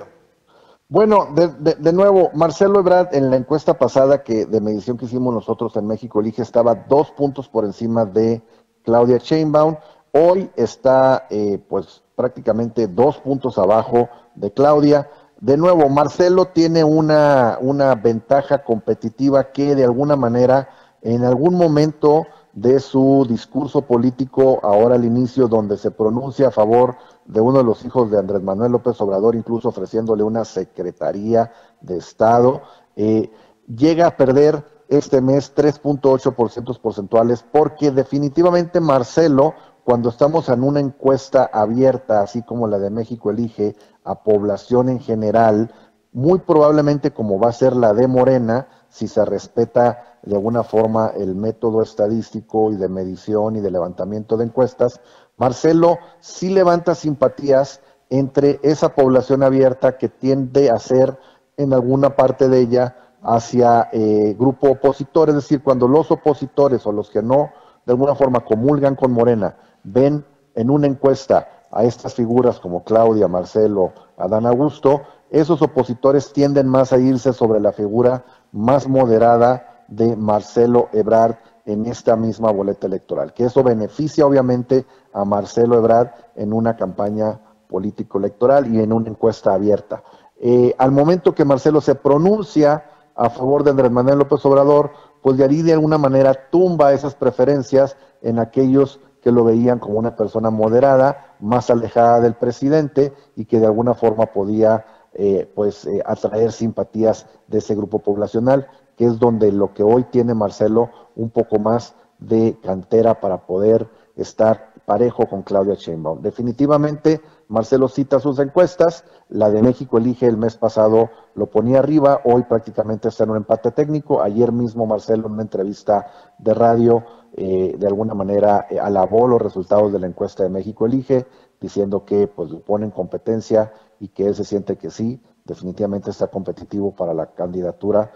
Bueno, de nuevo, Marcelo Ebrard en la encuesta pasada de medición que hicimos nosotros en México Elige estaba 2 puntos por encima de Claudia Sheinbaum. Hoy está pues prácticamente 2 puntos abajo de Claudia. De nuevo, Marcelo tiene una ventaja competitiva que de alguna manera, en algún momento de su discurso político, ahora al inicio, donde se pronuncia a favor de uno de los hijos de Andrés Manuel López Obrador, incluso ofreciéndole una secretaría de Estado, llega a perder este mes 3.8% porcentuales, porque definitivamente Marcelo, cuando estamos en una encuesta abierta, así como la de México Elige, a población en general, muy probablemente como va a ser la de Morena, si se respeta de alguna forma el método estadístico y de medición y de levantamiento de encuestas, Marcelo sí levanta simpatías entre esa población abierta que tiende a ser en alguna parte de ella hacia grupo opositor, es decir, cuando los opositores o los que no de alguna forma comulgan con Morena ven en una encuesta a estas figuras como Claudia, Marcelo, Adán Augusto, esos opositores tienden más a irse sobre la figura más moderada de Marcelo Ebrard en esta misma boleta electoral, que eso beneficia obviamente a Marcelo Ebrard en una campaña político-electoral y en una encuesta abierta. Al momento que Marcelo se pronuncia a favor de Andrés Manuel López Obrador, pues de ahí de alguna manera tumba esas preferencias en aquellos que lo veían como una persona moderada, más alejada del presidente y que de alguna forma podía atraer simpatías de ese grupo poblacional, que es donde lo que hoy tiene Marcelo un poco más de cantera para poder estar parejo con Claudia Sheinbaum. Definitivamente Marcelo cita sus encuestas, la de México Elige el mes pasado lo ponía arriba, hoy prácticamente está en un empate técnico. Ayer mismo Marcelo en una entrevista de radio de alguna manera alabó los resultados de la encuesta de México Elige, diciendo que pues lo pone en competencia y que él se siente que sí, definitivamente está competitivo para la candidatura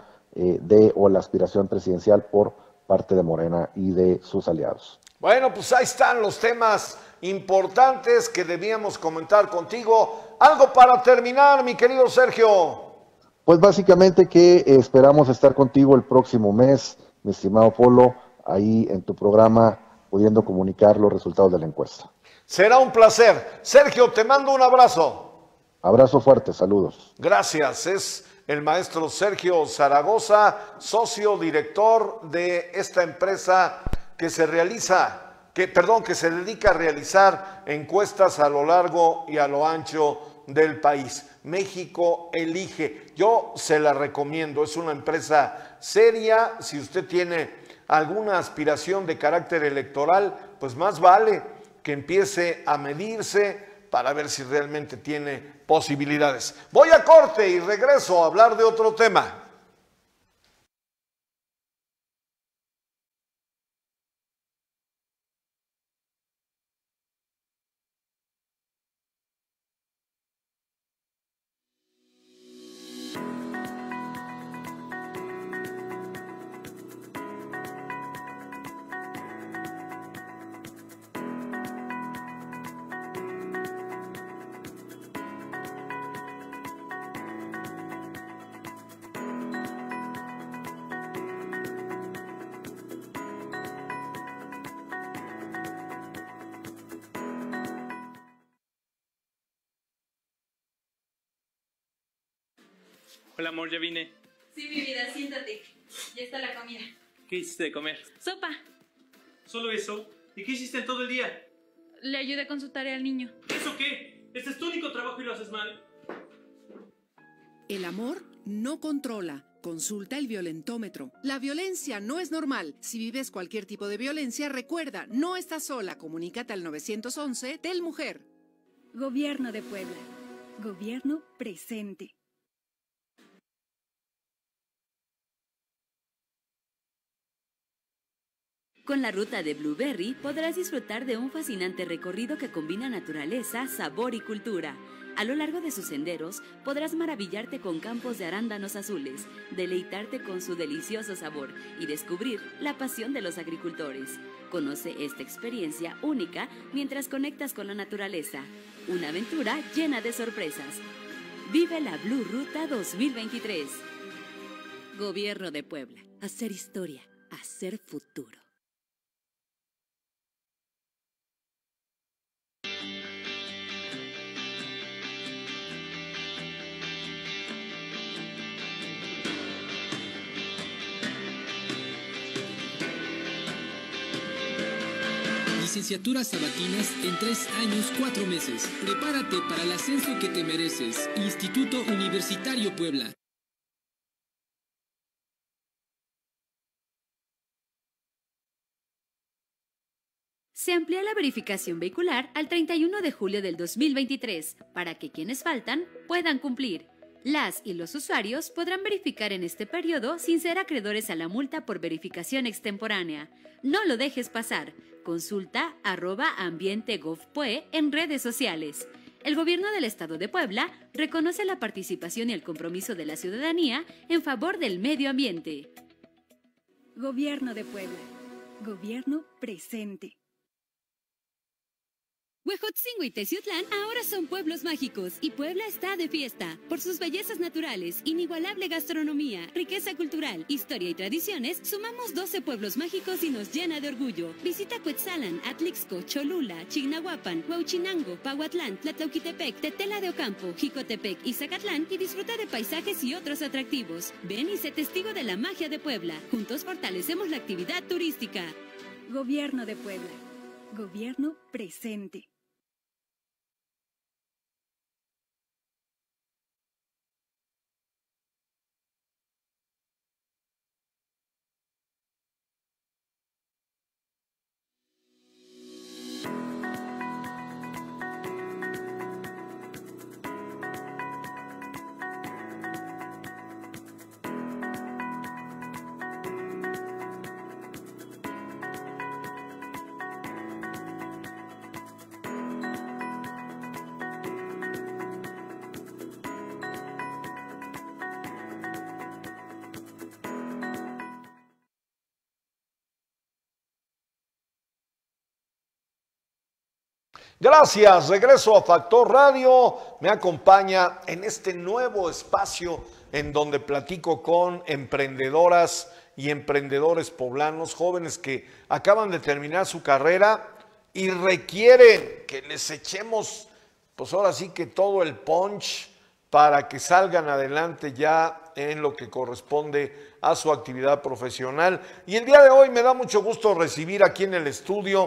o la aspiración presidencial por parte de Morena y de sus aliados. Bueno, pues ahí están los temas importantes que debíamos comentar contigo. Algo para terminar, mi querido Sergio. Pues básicamente que esperamos estar contigo el próximo mes, mi estimado Polo, ahí en tu programa, pudiendo comunicar los resultados de la encuesta. Será un placer. Sergio, te mando un abrazo. Abrazo fuerte, saludos. Gracias, es el maestro Sergio Zaragoza, socio director de esta empresa que se realiza que se dedica a realizar encuestas a lo largo y a lo ancho del país. México Elige. Yo se la recomiendo, es una empresa seria. Si usted tiene alguna aspiración de carácter electoral, pues más vale que empiece a medirse para ver si realmente tiene posibilidades. Voy a corte y regreso a hablar de otro tema. Hola amor, ya vine. Sí, mi vida, siéntate. Ya está la comida. ¿Qué hiciste de comer? Sopa. ¿Solo eso? ¿Y qué hiciste en todo el día? Le ayudé con su tarea al niño. ¿Eso qué? Este es tu único trabajo y lo haces mal. El amor no controla. Consulta el violentómetro. La violencia no es normal. Si vives cualquier tipo de violencia, recuerda, no estás sola. Comunícate al 911 del Mujer. Gobierno de Puebla. Gobierno presente. Con la ruta de Blueberry podrás disfrutar de un fascinante recorrido que combina naturaleza, sabor y cultura. A lo largo de sus senderos podrás maravillarte con campos de arándanos azules, deleitarte con su delicioso sabor y descubrir la pasión de los agricultores. Conoce esta experiencia única mientras conectas con la naturaleza. Una aventura llena de sorpresas. Vive la Blue Ruta 2023. Gobierno de Puebla. Hacer historia. Hacer futuro. Licenciaturas sabatinas en 3 años, 4 meses. Prepárate para el ascenso que te mereces. Instituto Universitario Puebla. Se amplía la verificación vehicular al 31 de julio del 2023 para que quienes faltan puedan cumplir. Las y los usuarios podrán verificar en este periodo sin ser acreedores a la multa por verificación extemporánea. No lo dejes pasar. Consulta @ambiente.gov.pue en redes sociales. El Gobierno del Estado de Puebla reconoce la participación y el compromiso de la ciudadanía en favor del medio ambiente. Gobierno de Puebla. Gobierno presente. Huejotzingo y Teciutlán ahora son pueblos mágicos y Puebla está de fiesta. Por sus bellezas naturales, inigualable gastronomía, riqueza cultural, historia y tradiciones, sumamos 12 pueblos mágicos y nos llena de orgullo. Visita Cuetzalan, Atlixco, Cholula, Chignahuapan, Huauchinango, Pahuatlán, Tlatlauquitepec, Tetela de Ocampo, Jicotepec y Zacatlán y disfruta de paisajes y otros atractivos. Ven y sé testigo de la magia de Puebla. Juntos fortalecemos la actividad turística. Gobierno de Puebla. Gobierno presente. Gracias, regreso a Factor Radio. Me acompaña en este nuevo espacio en donde platico con emprendedoras y emprendedores poblanos, jóvenes que acaban de terminar su carrera y requieren que les echemos, pues ahora sí que todo el punch para que salgan adelante ya en lo que corresponde a su actividad profesional. Y el día de hoy me da mucho gusto recibir aquí en el estudio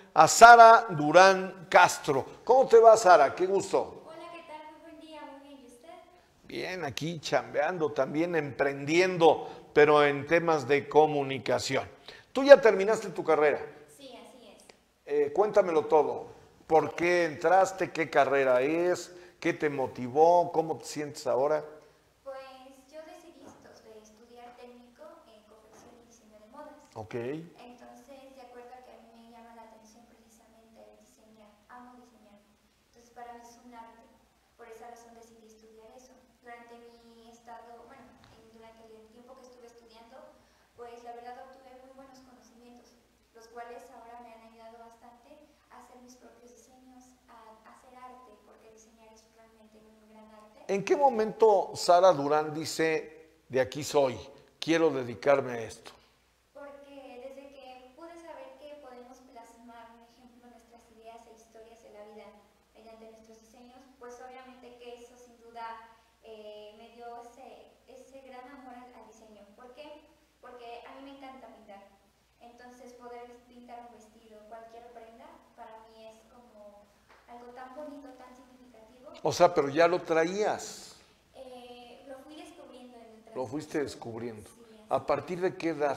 a Sara Durán Castro. ¿Cómo te va, Sara? Qué gusto. Hola, ¿qué tal? Muy buen día, muy bien. ¿Y usted? Bien, aquí chambeando, también emprendiendo, pero en temas de comunicación. ¿Tú ya terminaste tu carrera? Sí, así es. Cuéntamelo todo. ¿Por qué entraste? ¿Qué carrera es? ¿Qué te motivó? ¿Cómo te sientes ahora? Pues yo decidí estudiar técnico en confección y diseño de modas. Ok. Entonces, de acuerdo a que a mí me llama la atención precisamente el diseñar, amo diseñar. Entonces, para mí es un arte. Por esa razón decidí estudiar eso. Durante mi estado, durante el tiempo que estuve estudiando, pues la verdad obtuve muy buenos conocimientos, los cuales ahora me han ayudado bastante a hacer mis propios diseños, a hacer arte, porque diseñar es realmente un gran arte. ¿En qué momento Sara Durán dice, de aquí soy, quiero dedicarme a esto? Porque desde que pude saber que podemos plasmar, por ejemplo, nuestras ideas e historias de la vida mediante nuestros diseños, pues obviamente que eso sin duda me dio ese gran amor al diseño. ¿Por qué? Porque a mí me encanta pintar. Entonces poder pintar un vestido, cualquier prenda, para mí es como algo tan bonito, tan significativo. O sea, pero ya lo traías. Lo fui descubriendo en el transcurso. Lo fuiste descubriendo. Sí, ¿A partir de qué edad?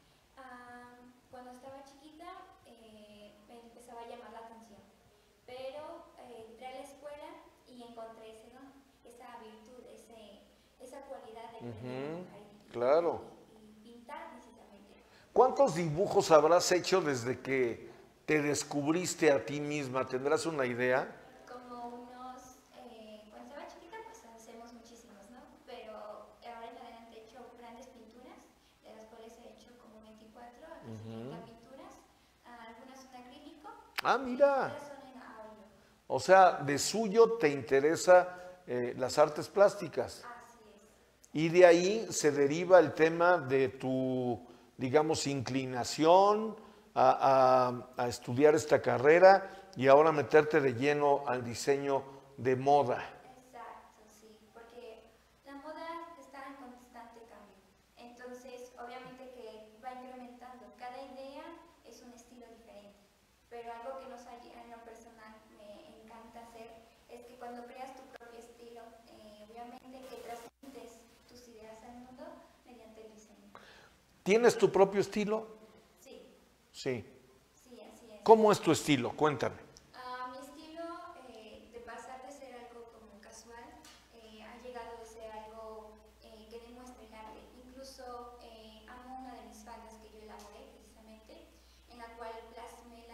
Cuando estaba chiquita me empezaba a llamar la atención, pero entré a la escuela y encontré ese don, esa virtud, esa cualidad de Claro. y pintar precisamente. ¿Cuántos dibujos habrás hecho desde que te descubriste a ti misma? ¿Tendrás una idea? Como unos, cuando estaba chiquita pues hacemos muchísimos, ¿no? Pero ahora en adelante he hecho grandes pinturas, de las cuales he hecho como 24, a 60 pinturas, algunas son acrílico. Ah, mira. Otras son en óleo. O sea, de suyo te interesa las artes plásticas. Así es. Y de ahí se deriva el tema de tu, digamos, inclinación a estudiar esta carrera y ahora meterte de lleno al diseño de moda. Exacto, sí, porque la moda está en constante cambio. Entonces, obviamente que va incrementando. Cada idea es un estilo diferente. Pero algo que en lo personal me encanta hacer es que cuando creas tu propio estilo, obviamente que transmites tus ideas al mundo mediante el diseño. ¿Tienes tu propio estilo? Sí. Sí. Sí, así es. ¿Cómo es tu estilo? Cuéntame. Mi estilo, de pasar de ser algo como casual, ha llegado de ser algo que demuestre el arte. Incluso amo una de mis faldas que yo elaboré precisamente, en la cual plasmé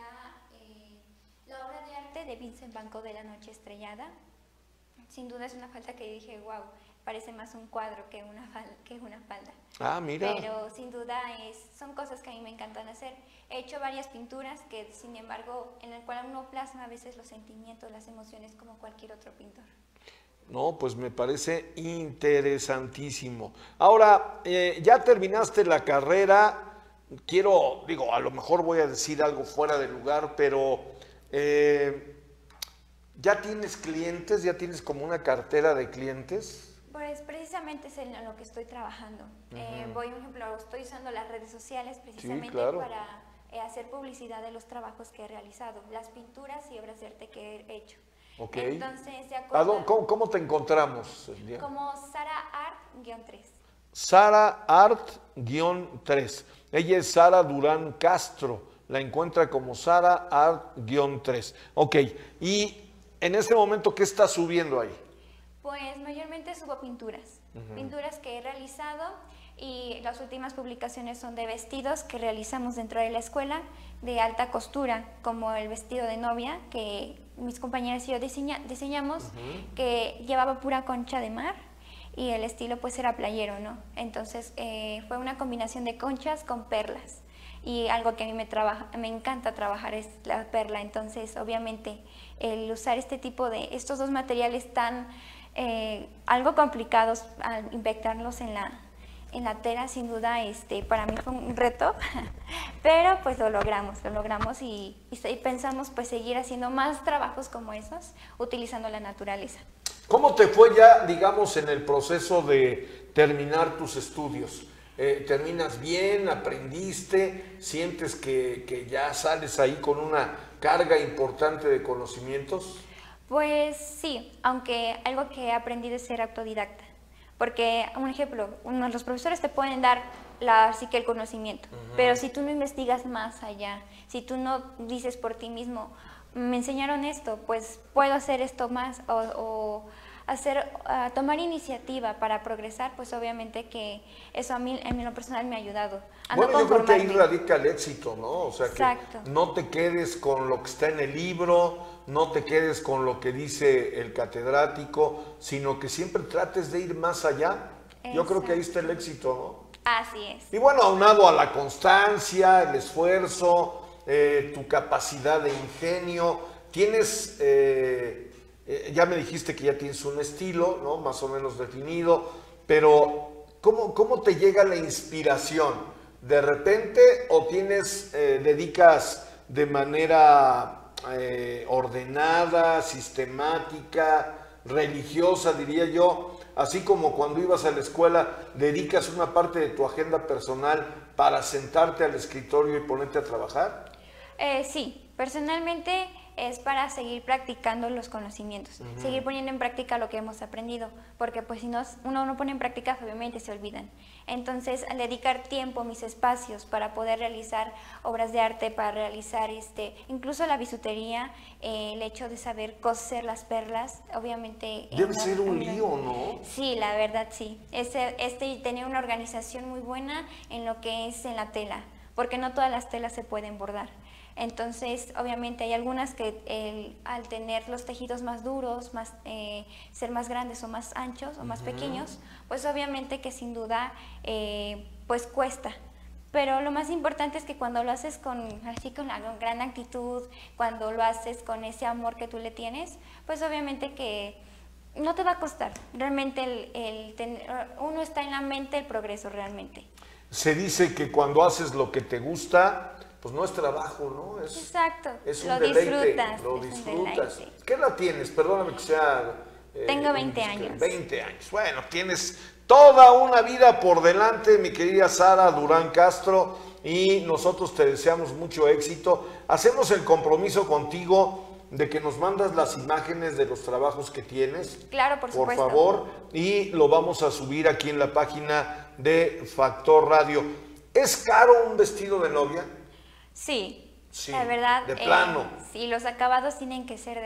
la obra de arte de Vincent Van Gogh de La Noche Estrellada. Sin duda es una falda que dije, wow, parece más un cuadro que una falda. Ah, mira. Pero sin duda son cosas que a mí me encantan hacer. He hecho varias pinturas que, sin embargo, en el cual uno plasma a veces los sentimientos, las emociones como cualquier otro pintor. No, pues me parece interesantísimo. Ahora, ya terminaste la carrera. Digo, a lo mejor voy a decir algo fuera de lugar, pero ¿ya tienes clientes? ¿Ya tienes como una cartera de clientes? Pues precisamente es en lo que estoy trabajando. Por ejemplo, estoy usando las redes sociales precisamente para hacer publicidad de los trabajos que he realizado, las pinturas y obras de arte que he hecho. Ok. Entonces, de acuerdo, ¿Cómo te encontramos? como Sara Art-3. Sara Art-3. Ella es Sara Durán Castro. La encuentra como Sara Art-3. Ok. Y en este momento, ¿qué estás subiendo ahí? Pues mayormente subo pinturas, pinturas que he realizado, y las últimas publicaciones son de vestidos que realizamos dentro de la escuela de alta costura, como el vestido de novia que mis compañeras y yo diseñamos, que llevaba pura concha de mar y el estilo pues era playero, ¿no? Entonces fue una combinación de conchas con perlas. Y algo que a mí me encanta trabajar es la perla. Entonces, obviamente, el usar estos dos materiales tan algo complicados, al inventarlos en la tela, sin duda, para mí fue un reto, pero pues lo logramos y pensamos pues seguir haciendo más trabajos como esos, utilizando la naturaleza. ¿Cómo te fue ya, digamos, en el proceso de terminar tus estudios? ¿Terminas bien? ¿Aprendiste? ¿Sientes que ya sales ahí con una carga importante de conocimientos? Pues sí, aunque algo que he aprendido es ser autodidacta. Porque, un ejemplo, los profesores te pueden dar sí que el conocimiento, pero si tú no investigas más allá, si tú no dices por ti mismo, me enseñaron esto, pues puedo hacer esto más, o tomar iniciativa para progresar, pues obviamente que eso a mí en lo personal me ha ayudado. Bueno, yo creo que ahí radica el éxito, ¿no? O sea, exacto, que no te quedes con lo que está en el libro, no te quedes con lo que dice el catedrático, sino que siempre trates de ir más allá. Exacto. Yo creo que ahí está el éxito, ¿no? Así es. Y bueno, aunado a la constancia, el esfuerzo, tu capacidad de ingenio, tienes... ya me dijiste que ya tienes un estilo, ¿no? Más o menos definido, pero ¿cómo te llega la inspiración? ¿De repente o dedicas de manera ordenada, sistemática, religiosa, diría yo, así como cuando ibas a la escuela, dedicas una parte de tu agenda personal para sentarte al escritorio y ponerte a trabajar? Sí, personalmente es para seguir practicando los conocimientos, seguir poniendo en práctica lo que hemos aprendido, porque pues si uno no pone en práctica, obviamente se olvidan. Entonces, al dedicar tiempo, mis espacios para poder realizar obras de arte, para realizar incluso la bisutería, el hecho de saber coser las perlas, obviamente... Debe ser un lío, ¿no? Sí, la verdad sí. Tener una organización muy buena en lo que es en la tela, porque no todas las telas se pueden bordar. Entonces, obviamente hay algunas que al tener los tejidos más duros, ser más grandes o más anchos o más pequeños, pues obviamente que sin duda pues cuesta. Pero lo más importante es que cuando lo haces con la gran actitud, cuando lo haces con ese amor que tú le tienes, pues obviamente que no te va a costar. Realmente uno está en la mente el progreso realmente. Se dice que cuando haces lo que te gusta, pues no es trabajo, ¿no? Exacto, es un lo deleite, disfrutas. Lo disfrutas. ¿Qué edad tienes? Perdóname que sea... Tengo 20 años. 20 años. Bueno, tienes toda una vida por delante, mi querida Sara Durán Castro, y nosotros te deseamos mucho éxito. Hacemos el compromiso contigo de que nos mandas las imágenes de los trabajos que tienes. Claro, por supuesto. Por favor, y lo vamos a subir aquí en la página de Factor Radio. ¿Es caro un vestido de novia? Sí, sí, la verdad. De plano. Sí, los acabados tienen que ser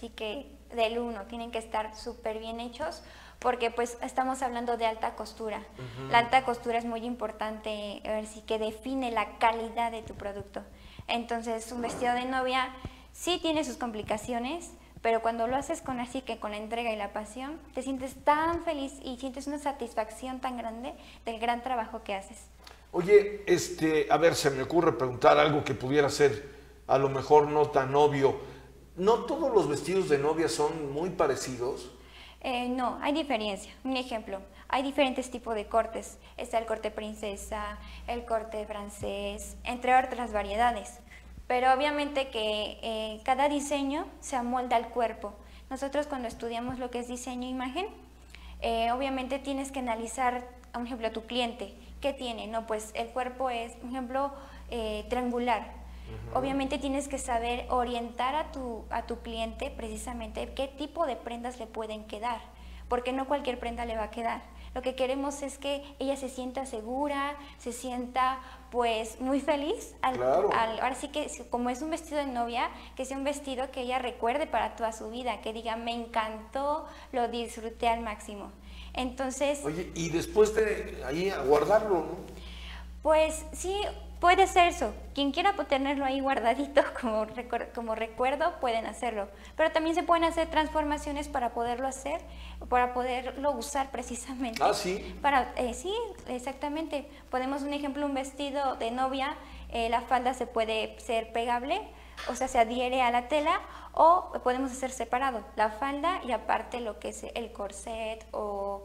del uno, tienen que estar súper bien hechos, porque pues estamos hablando de alta costura. La alta costura es muy importante, que define la calidad de tu producto. Entonces, un vestido de novia sí tiene sus complicaciones, pero cuando lo haces con la entrega y la pasión, te sientes tan feliz y sientes una satisfacción tan grande del gran trabajo que haces. Oye, a ver, se me ocurre preguntar algo que pudiera ser a lo mejor no tan obvio. ¿No todos los vestidos de novia son muy parecidos? No, hay diferencia. Un ejemplo, hay diferentes tipos de cortes. Está el corte princesa, el corte francés, entre otras variedades. Pero obviamente que cada diseño se amolda al cuerpo. Nosotros cuando estudiamos lo que es diseño e imagen, obviamente tienes que analizar, por ejemplo, a tu cliente. ¿Qué tiene? No, pues el cuerpo es, por ejemplo, triangular. Obviamente tienes que saber orientar a tu cliente precisamente qué tipo de prendas le pueden quedar, porque no cualquier prenda le va a quedar. Lo que queremos es que ella se sienta segura, se sienta pues muy feliz. Ahora sí que como es un vestido de novia, que sea un vestido que ella recuerde para toda su vida, que diga me encantó, lo disfruté al máximo. Entonces... Oye, y después de ahí a guardarlo, ¿no? Pues sí, puede ser eso. Quien quiera tenerlo ahí guardadito como recuerdo, pueden hacerlo. Pero también se pueden hacer transformaciones para poderlo hacer, para poderlo usar precisamente. Ah, sí. Sí, exactamente. Podemos, un ejemplo, un vestido de novia, la falda puede ser pegable, o sea, se adhiere a la tela, o podemos hacer separado la falda y aparte lo que es el corset o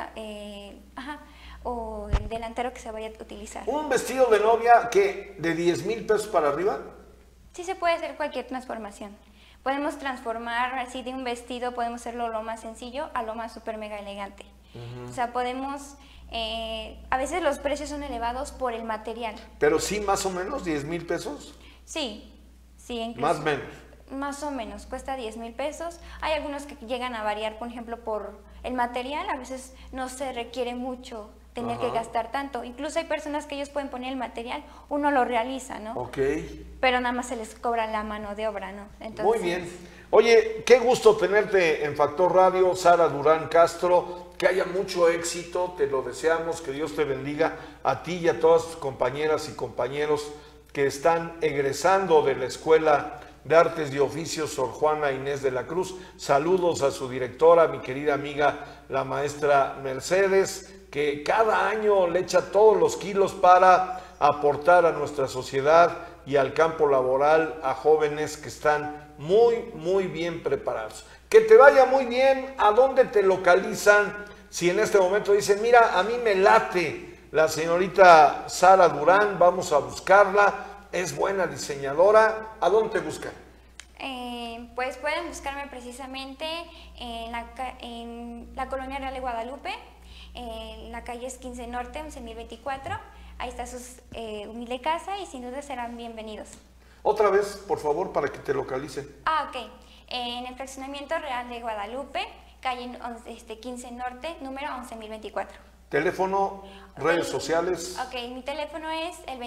o el delantero que se vaya a utilizar. ¿Un vestido de novia que de 10,000 pesos para arriba? Sí, se puede hacer cualquier transformación. Podemos transformar así de un vestido, podemos hacerlo lo más sencillo a lo más súper mega elegante. O sea, podemos... a veces los precios son elevados por el material. Pero sí, más o menos 10,000 pesos. Sí, Sí, incluso, más o menos. Más o menos, cuesta 10,000 pesos. Hay algunos que llegan a variar, por ejemplo, por el material. A veces no se requiere mucho tener que gastar tanto. Incluso hay personas que ellos pueden poner el material, uno lo realiza, ¿no? Ok. Pero nada más se les cobra la mano de obra, ¿no? Entonces, muy bien. Oye, qué gusto tenerte en Factor Radio, Sara Durán Castro. Que haya mucho éxito, te lo deseamos, que Dios te bendiga a ti y a todas tus compañeras y compañeros que están egresando de la Escuela de Artes y Oficios Sor Juana Inés de la Cruz. Saludos a su directora, mi querida amiga, la maestra Mercedes, que cada año le echa todos los kilos para aportar a nuestra sociedad y al campo laboral a jóvenes que están muy bien preparados. Que te vaya muy bien. ¿A dónde te localizan? Si en este momento dicen, mira, a mí me late la señorita Sara Durán, vamos a buscarla. Es buena diseñadora. ¿A dónde te buscan? Pues pueden buscarme precisamente en la Colonia Real de Guadalupe, en la calle 15 Norte, 11.024. Ahí está su humilde casa y sin duda serán bienvenidos. Otra vez, por favor, para que te localicen. Ok. En el fraccionamiento Real de Guadalupe, calle 15 Norte, número 11.024. Teléfono, redes sociales. Ok, mi teléfono es el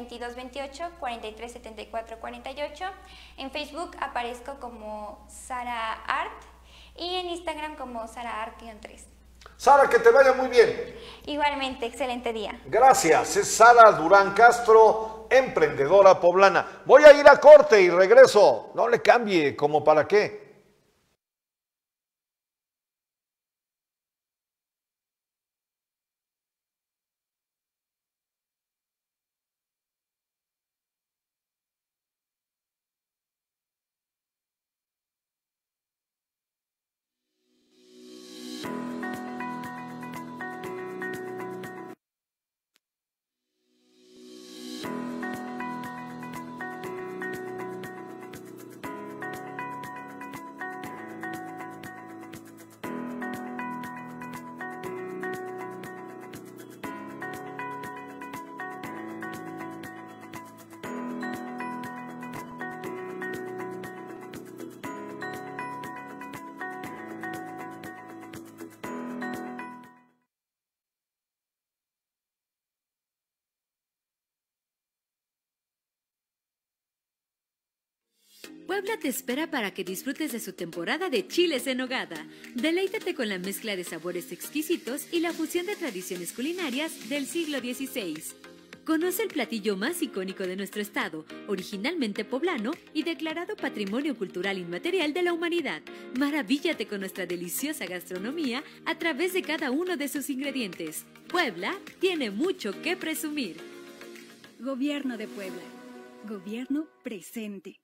2228-437448. En Facebook aparezco como Sara Art y en Instagram como Sara Art-3. Sara, que te vaya muy bien. Igualmente, excelente día. Gracias, es Sara Durán Castro, emprendedora poblana. Voy a ir a corte y regreso. No le cambie, ¿como para qué? Puebla te espera para que disfrutes de su temporada de chiles en nogada. Deleítate con la mezcla de sabores exquisitos y la fusión de tradiciones culinarias del siglo XVI. Conoce el platillo más icónico de nuestro estado, originalmente poblano y declarado Patrimonio Cultural Inmaterial de la Humanidad. Maravíllate con nuestra deliciosa gastronomía a través de cada uno de sus ingredientes. Puebla tiene mucho que presumir. Gobierno de Puebla. Gobierno presente.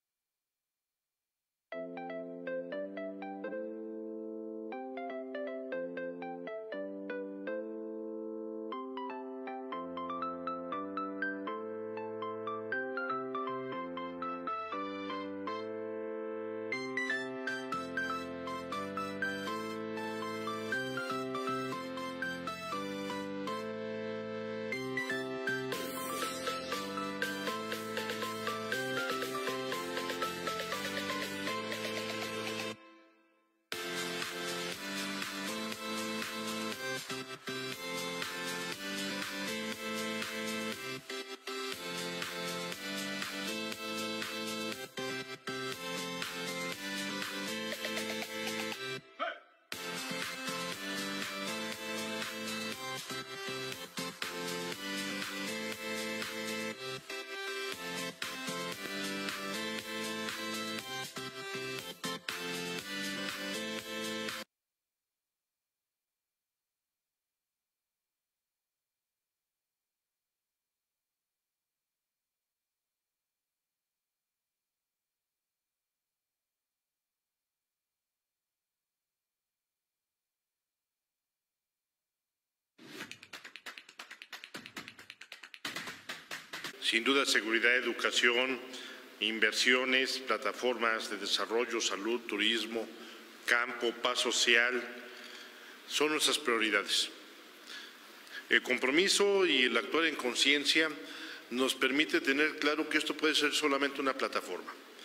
Sin duda, seguridad, educación, inversiones, plataformas de desarrollo, salud, turismo, campo, paz social, son nuestras prioridades. El compromiso y el actuar en conciencia nos permite tener claro que esto puede ser solamente una plataforma.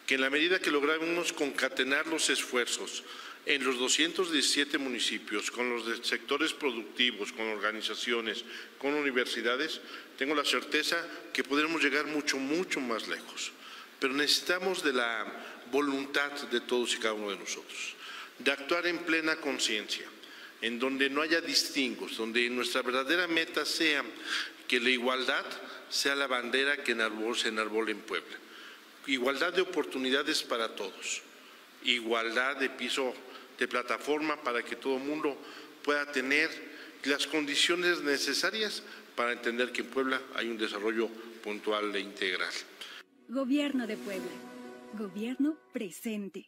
que en la medida que logramos concatenar los esfuerzos en los 217 municipios, con los sectores productivos, con organizaciones, con universidades, tengo la certeza que podremos llegar mucho, mucho más lejos. Pero necesitamos de la voluntad de todos y cada uno de nosotros, de actuar en plena conciencia, en donde no haya distingos, donde nuestra verdadera meta sea que la igualdad sea la bandera que se enarbole en Puebla. Igualdad de oportunidades para todos, igualdad de piso, de plataforma para que todo el mundo pueda tener las condiciones necesarias para entender que en Puebla hay un desarrollo puntual e integral. Gobierno de Puebla. Gobierno presente.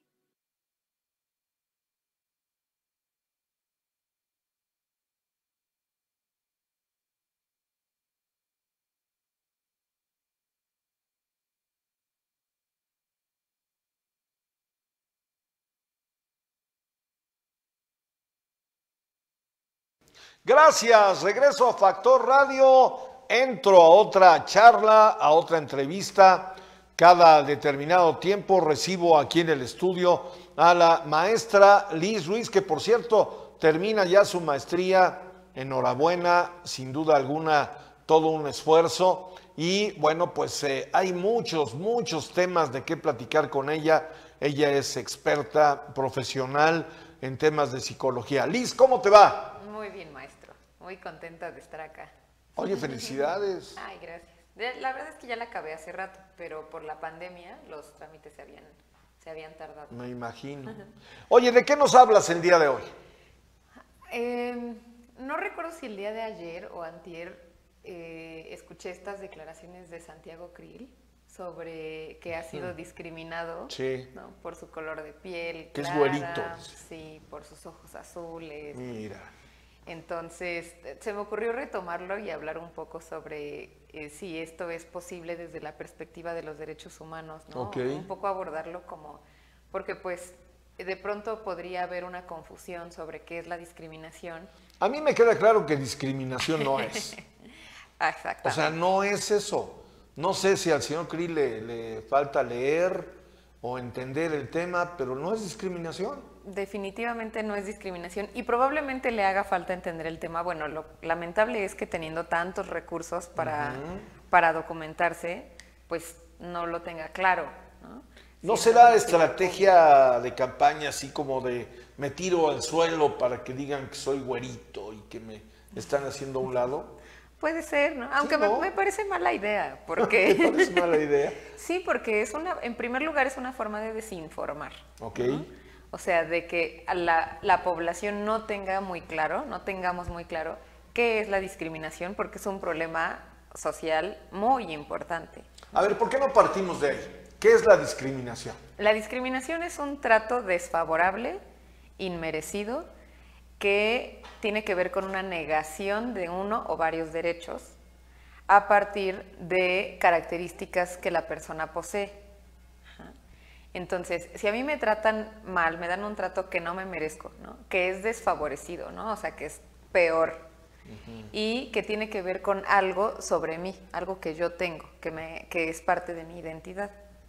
Gracias, regreso a Factor Radio, entro a otra charla, a otra entrevista. Cada determinado tiempo recibo aquí en el estudio a la maestra Liz Ruiz, que por cierto termina ya su maestría. Enhorabuena, sin duda alguna, todo un esfuerzo. Y bueno, pues hay muchos temas de qué platicar con ella. Ella es experta profesional en temas de psicología. Liz, ¿cómo te va? Muy bien, maestro. Muy contenta de estar acá. Oye, felicidades. Ay, gracias. La verdad es que ya la acabé hace rato, pero por la pandemia los trámites se habían tardado. Me imagino. Oye, ¿de qué nos hablas el día de hoy? No recuerdo si el día de ayer o antier escuché estas declaraciones de Santiago Krill sobre que ha sido discriminado, sí, ¿no? Por su color de piel, que clara, es güerito. Sí, por sus ojos azules. Mira. Entonces, se me ocurrió retomarlo y hablar un poco sobre si esto es posible desde la perspectiva de los derechos humanos, ¿no? Okay. Un poco abordarlo como, porque pues de pronto podría haber una confusión sobre qué es la discriminación. A mí me queda claro que discriminación no es. Exactamente. O sea, no es eso. No sé si al señor Krill le falta leer o entender el tema, pero no es discriminación. Definitivamente no es discriminación y probablemente le haga falta entender el tema. Bueno, lo lamentable es que teniendo tantos recursos para documentarse, pues no lo tenga claro, ¿no? ¿No será estrategia de campaña así como de me tiro al suelo para que digan que soy güerito y que me están haciendo a un lado? Puede ser, ¿no? Aunque sí, ¿no? me parece mala idea, porque... ¿Te parece mala idea? Sí, porque en primer lugar es una forma de desinformar. Ok. ¿No? O sea, de que la población no tengamos muy claro qué es la discriminación, porque es un problema social muy importante. A ver, ¿por qué no partimos de ahí? ¿Qué es la discriminación? La discriminación es un trato desfavorable, inmerecido, que tiene que ver con una negación de uno o varios derechos a partir de características que la persona posee. Entonces, si a mí me tratan mal, me dan un trato que no me merezco, ¿no? Que es desfavorecido, ¿no? O sea, que es peor, y que tiene que ver con algo sobre mí, algo que yo tengo, que es parte de mi identidad.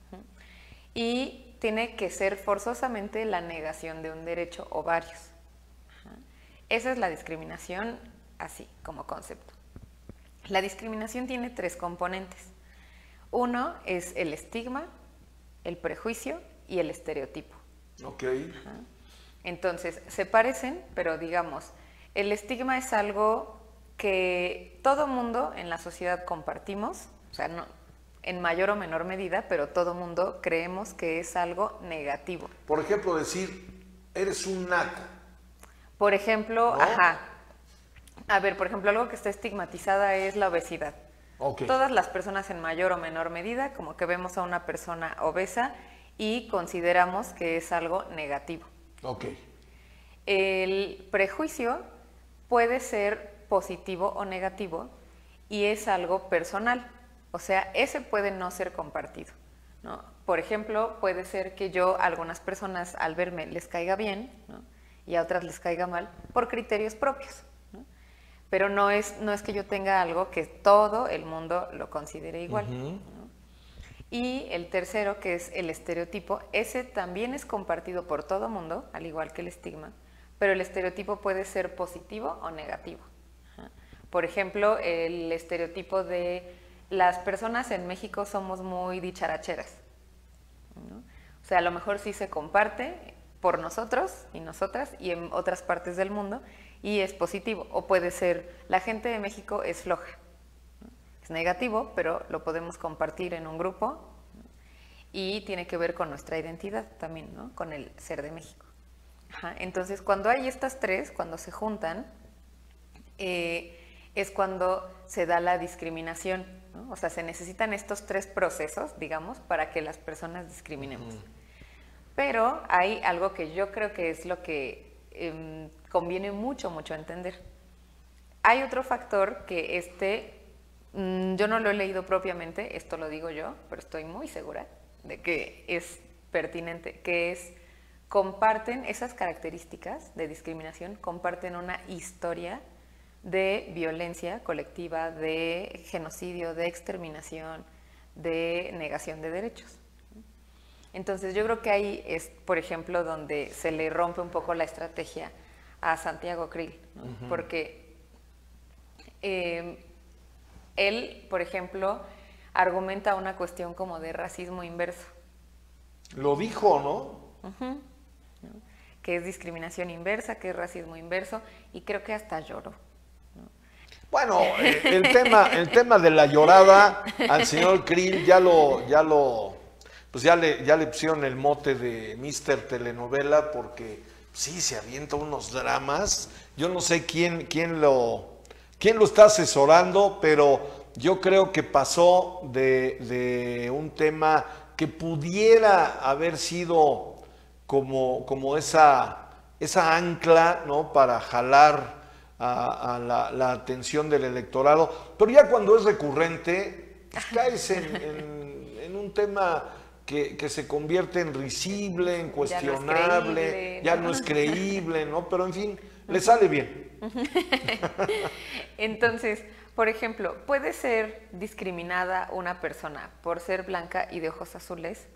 Y tiene que ser forzosamente la negación de un derecho o varios. Esa es la discriminación así, como concepto. La discriminación tiene 3 componentes. Uno es el estigma, el prejuicio y el estereotipo. Ok. Entonces, se parecen, pero digamos, el estigma es algo que todo mundo en la sociedad compartimos, o sea, no, en mayor o menor medida, pero todo mundo creemos que es algo negativo. Por ejemplo, decir, eres un naco. Por ejemplo, ¿no? A ver, por ejemplo, algo que está estigmatizada es la obesidad. Okay. Todas las personas en mayor o menor medida, como que vemos a una persona obesa y consideramos que es algo negativo. Okay. El prejuicio puede ser positivo o negativo y es algo personal, o sea, ese puede no ser compartido, ¿no? Por ejemplo, puede ser que yo a algunas personas al verme les caiga bien, ¿no? Y a otras les caiga mal por criterios propios, ¿no? Pero no es que yo tenga algo que todo el mundo lo considere igual, ¿no? Y el tercero, que es el estereotipo, ese también es compartido por todo mundo, al igual que el estigma, pero el estereotipo puede ser positivo o negativo. Por ejemplo, el estereotipo de las personas en México somos muy dicharacheras, ¿no? O sea, a lo mejor sí se comparte por nosotros y nosotras y en otras partes del mundo y es positivo. O puede ser, la gente de México es floja, ¿no? Es negativo, pero lo podemos compartir en un grupo, ¿no? Y tiene que ver con nuestra identidad también, ¿no? Con el ser de México. Entonces, cuando hay estas tres, cuando se juntan, es cuando se da la discriminación, ¿no? O sea, se necesitan estos tres procesos, digamos, para que las personas discriminemos. Pero hay algo que yo creo que es lo que conviene mucho entender. Hay otro factor que yo no lo he leído propiamente, esto lo digo yo, pero estoy muy segura de que es pertinente, que es comparten esas características de discriminación, comparten una historia de violencia colectiva, de genocidio, de exterminación, de negación de derechos. Entonces yo creo que ahí es, por ejemplo, donde se le rompe un poco la estrategia a Santiago Krill, ¿no? Porque él, por ejemplo, argumenta una cuestión como de racismo inverso. Lo dijo, ¿no? ¿No? Que es discriminación inversa, que es racismo inverso, y creo que hasta lloró. Bueno, el tema de la llorada al señor Krill ya le pusieron el mote de Mr. Telenovela porque sí, se avienta unos dramas. Yo no sé quién lo está asesorando, pero yo creo que pasó de un tema que pudiera haber sido como esa ancla, ¿no? Para jalar a la atención del electorado, pero ya cuando es recurrente, pues caes en un tema que se convierte en risible, en cuestionable, ya no es creíble, ¿no? Pero en fin, le sale bien. Entonces, por ejemplo, ¿puede ser discriminada una persona por ser blanca y de ojos azules?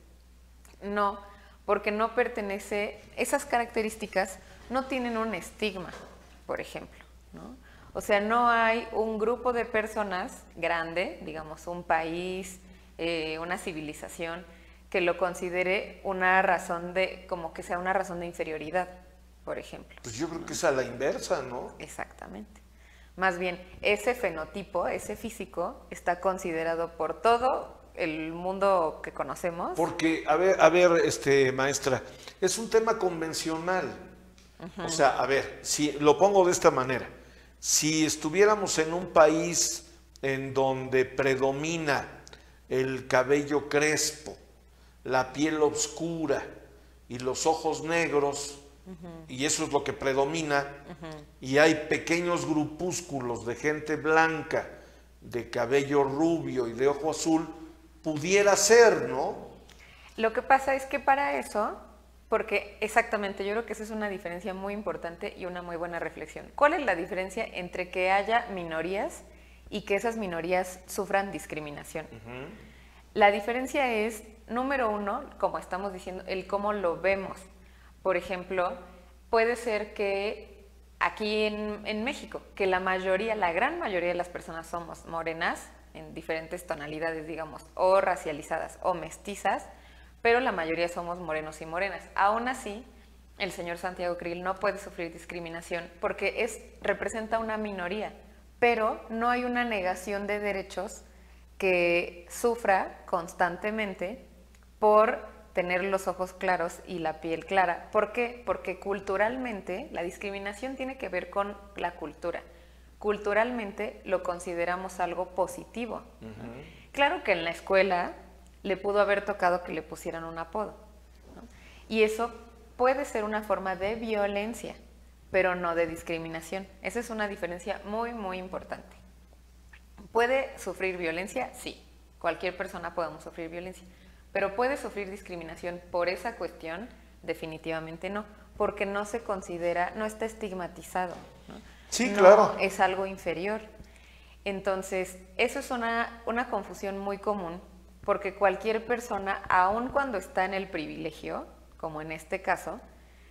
No, porque no pertenece, esas características no tienen un estigma, por ejemplo, ¿no? O sea, no hay un grupo de personas grande, digamos un país, una civilización, que lo considere una razón como que sea una razón de inferioridad, por ejemplo. Pues yo creo que es a la inversa, ¿no? Exactamente. Más bien, ese fenotipo, ese físico, está considerado por todo el mundo que conocemos. Porque, a ver, maestra, es un tema convencional. O sea, a ver, si lo pongo de esta manera, si estuviéramos en un país en donde predomina el cabello crespo, la piel oscura y los ojos negros, y eso es lo que predomina, y hay pequeños grupúsculos de gente blanca, de cabello rubio y de ojo azul, pudiera ser, ¿no? Lo que pasa es que para eso, porque exactamente, yo creo que esa es una diferencia muy importante y una muy buena reflexión. ¿Cuál es la diferencia entre que haya minorías y que esas minorías sufran discriminación? La diferencia es, número uno, como estamos diciendo, el cómo lo vemos. Por ejemplo, puede ser que aquí en México, que la gran mayoría de las personas somos morenas, en diferentes tonalidades, digamos, o racializadas o mestizas, pero la mayoría somos morenos y morenas. Aún así, el señor Santiago Krill no puede sufrir discriminación porque representa una minoría, pero no hay una negación de derechos que sufra constantemente por tener los ojos claros y la piel clara. ¿Por qué? Porque culturalmente la discriminación tiene que ver con la cultura. Culturalmente lo consideramos algo positivo. Claro que en la escuela le pudo haber tocado que le pusieran un apodo, ¿no? Y eso puede ser una forma de violencia, pero no de discriminación. Esa es una diferencia muy, muy importante. ¿Puede sufrir violencia? Sí. Cualquier persona podemos sufrir violencia. Pero ¿puede sufrir discriminación por esa cuestión? Definitivamente no, porque no se considera, no está estigmatizado, ¿no? Sí, claro. No es algo inferior. Entonces, eso es una confusión muy común porque cualquier persona, aun cuando está en el privilegio, como en este caso,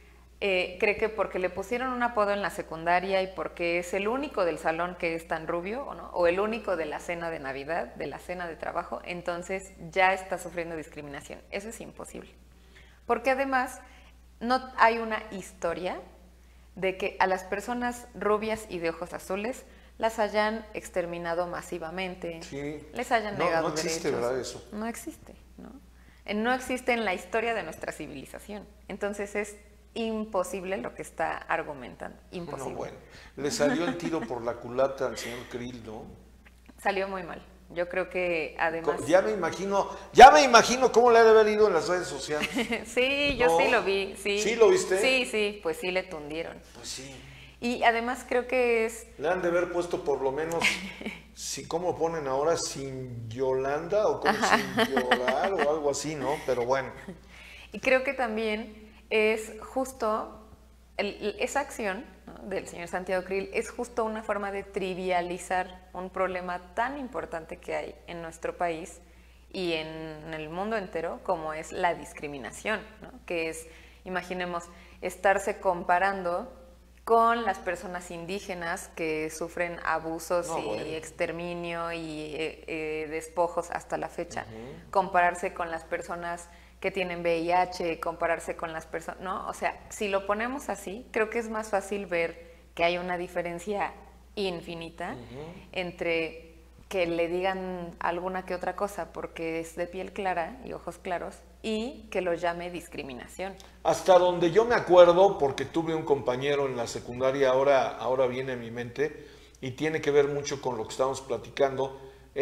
cree que porque le pusieron un apodo en la secundaria y porque es el único del salón que es tan rubio, ¿o no? O el único de la cena de Navidad, de la cena de trabajo, entonces ya está sufriendo discriminación. Eso es imposible. Porque además no hay una historia de que a las personas rubias y de ojos azules las hayan exterminado masivamente, les hayan negado derechos. No existe, ¿verdad, eso? No existe, ¿no? No existe en la historia de nuestra civilización. Entonces es imposible lo que está argumentando, imposible. No, bueno, le salió el tiro por la culata al señor Krill, ¿no? Salió muy mal. Yo creo que además... Ya me imagino cómo le ha de haber ido en las redes sociales. Sí, yo sí lo vi. Sí. ¿Sí lo viste? Sí, pues sí le tundieron. Pues sí. Y además creo que es... Le han de haber puesto por lo menos, ¿cómo ponen ahora? Sin Yolanda o como sin llorar o algo así, ¿no? Pero bueno. Y creo que también es justo, esa acción, ¿no?, del señor Santiago Krill es justo una forma de trivializar un problema tan importante que hay en nuestro país y en el mundo entero, como es la discriminación, ¿no? Que es, imaginemos, estarse comparando con las personas indígenas que sufren abusos y exterminio y despojos hasta la fecha, compararse con las personas que tienen VIH, compararse con las personas, ¿no? O sea, si lo ponemos así, creo que es más fácil ver que hay una diferencia infinita entre que le digan alguna que otra cosa porque es de piel clara y ojos claros y que lo llame discriminación. Hasta donde yo me acuerdo, porque tuve un compañero en la secundaria, ahora viene a mi mente, y tiene que ver mucho con lo que estábamos platicando.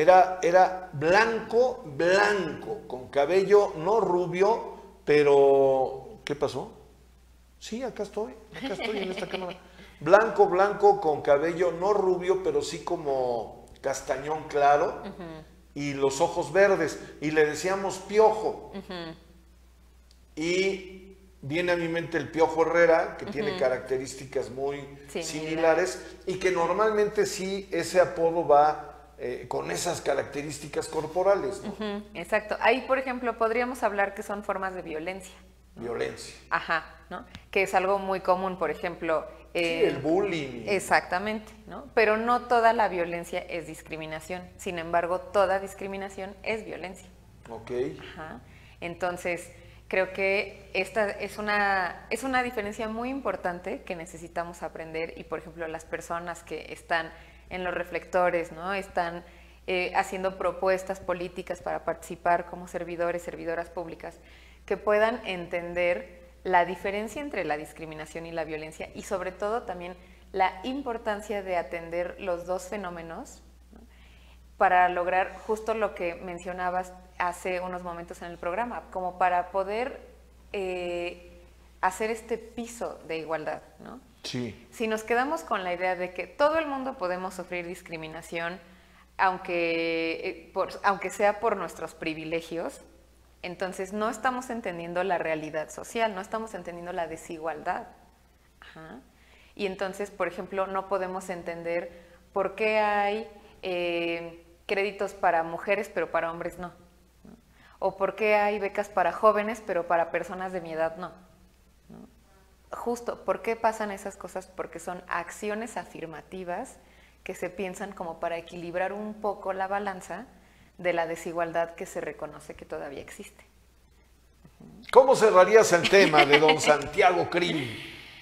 Era blanco, con cabello no rubio, pero... ¿Qué pasó? Sí, acá estoy en esta cámara. Blanco, con cabello no rubio, pero sí como castañón claro, y los ojos verdes, y le decíamos Piojo. Y viene a mi mente el Piojo Herrera, que tiene características muy similares, y que normalmente sí ese apodo va... con esas características corporales, ¿no? Exacto. Ahí, por ejemplo, podríamos hablar que son formas de violencia. Violencia. Ajá, ¿no? Que es algo muy común, por ejemplo... el bullying. Exactamente, ¿no? Pero no toda la violencia es discriminación. Sin embargo, toda discriminación es violencia. Ok. Ajá. Entonces, creo que esta es una diferencia muy importante que necesitamos aprender y, por ejemplo, las personas que están en los reflectores, ¿no? Están haciendo propuestas políticas para participar como servidores, servidoras públicas, que puedan entender la diferencia entre la discriminación y la violencia y sobre todo también la importancia de atender los dos fenómenos, ¿no?, para lograr justo lo que mencionabas hace unos momentos en el programa, como para poder hacer este piso de igualdad, ¿no? Sí. Si nos quedamos con la idea de que todo el mundo podemos sufrir discriminación, aunque sea por nuestros privilegios, entonces no estamos entendiendo la realidad social, no estamos entendiendo la desigualdad. Ajá. Y entonces, por ejemplo, no podemos entender por qué hay créditos para mujeres pero para hombres no, ¿no? O por qué hay becas para jóvenes pero para personas de mi edad no. Justo, ¿por qué pasan esas cosas? Porque son acciones afirmativas que se piensan como para equilibrar un poco la balanza de la desigualdad que se reconoce que todavía existe. ¿Cómo cerrarías el tema de don Santiago Krill?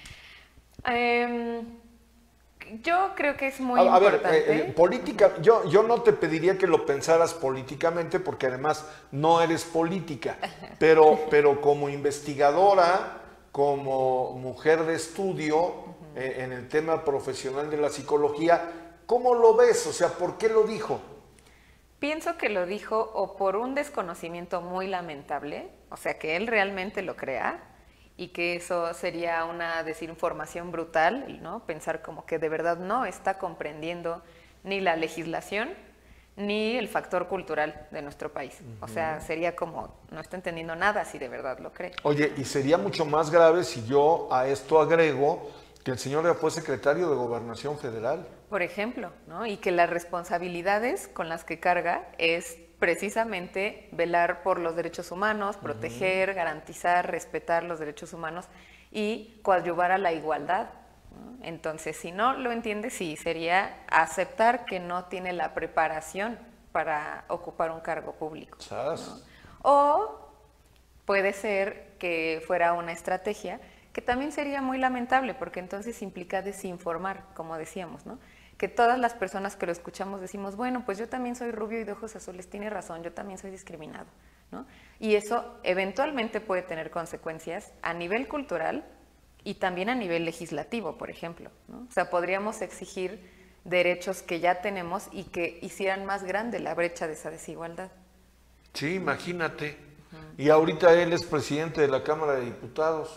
Yo creo que es muy importante. A ver, política, yo no te pediría que lo pensaras políticamente porque además no eres política, pero como investigadora, como mujer de estudio en el tema profesional de la psicología, ¿cómo lo ves? O sea, ¿por qué lo dijo? Pienso que lo dijo o por un desconocimiento muy lamentable, o sea, que él realmente lo crea y que eso sería una desinformación brutal, ¿no? Pensar como que de verdad no está comprendiendo ni la legislación ni el factor cultural de nuestro país. O sea, sería como, no está entendiendo nada si de verdad lo cree. Oye, y sería mucho más grave si yo a esto agrego que el señor ya fue secretario de Gobernación Federal. Por ejemplo, ¿no? Y que las responsabilidades con las que carga es precisamente velar por los derechos humanos, proteger, garantizar, respetar los derechos humanos y coadyuvar a la igualdad, ¿no? Entonces, si no lo entiende, sí, sería aceptar que no tiene la preparación para ocupar un cargo público, ¿no? O puede ser que fuera una estrategia que también sería muy lamentable, porque entonces implica desinformar, como decíamos, ¿no? Que todas las personas que lo escuchamos decimos, bueno, pues yo también soy rubio y de ojos azules, tiene razón, yo también soy discriminado, ¿no? Y eso eventualmente puede tener consecuencias a nivel cultural y también a nivel legislativo, por ejemplo, ¿no? O sea, podríamos exigir derechos que ya tenemos y que hicieran más grande la brecha de esa desigualdad. Sí, imagínate. Y ahorita él es presidente de la Cámara de Diputados.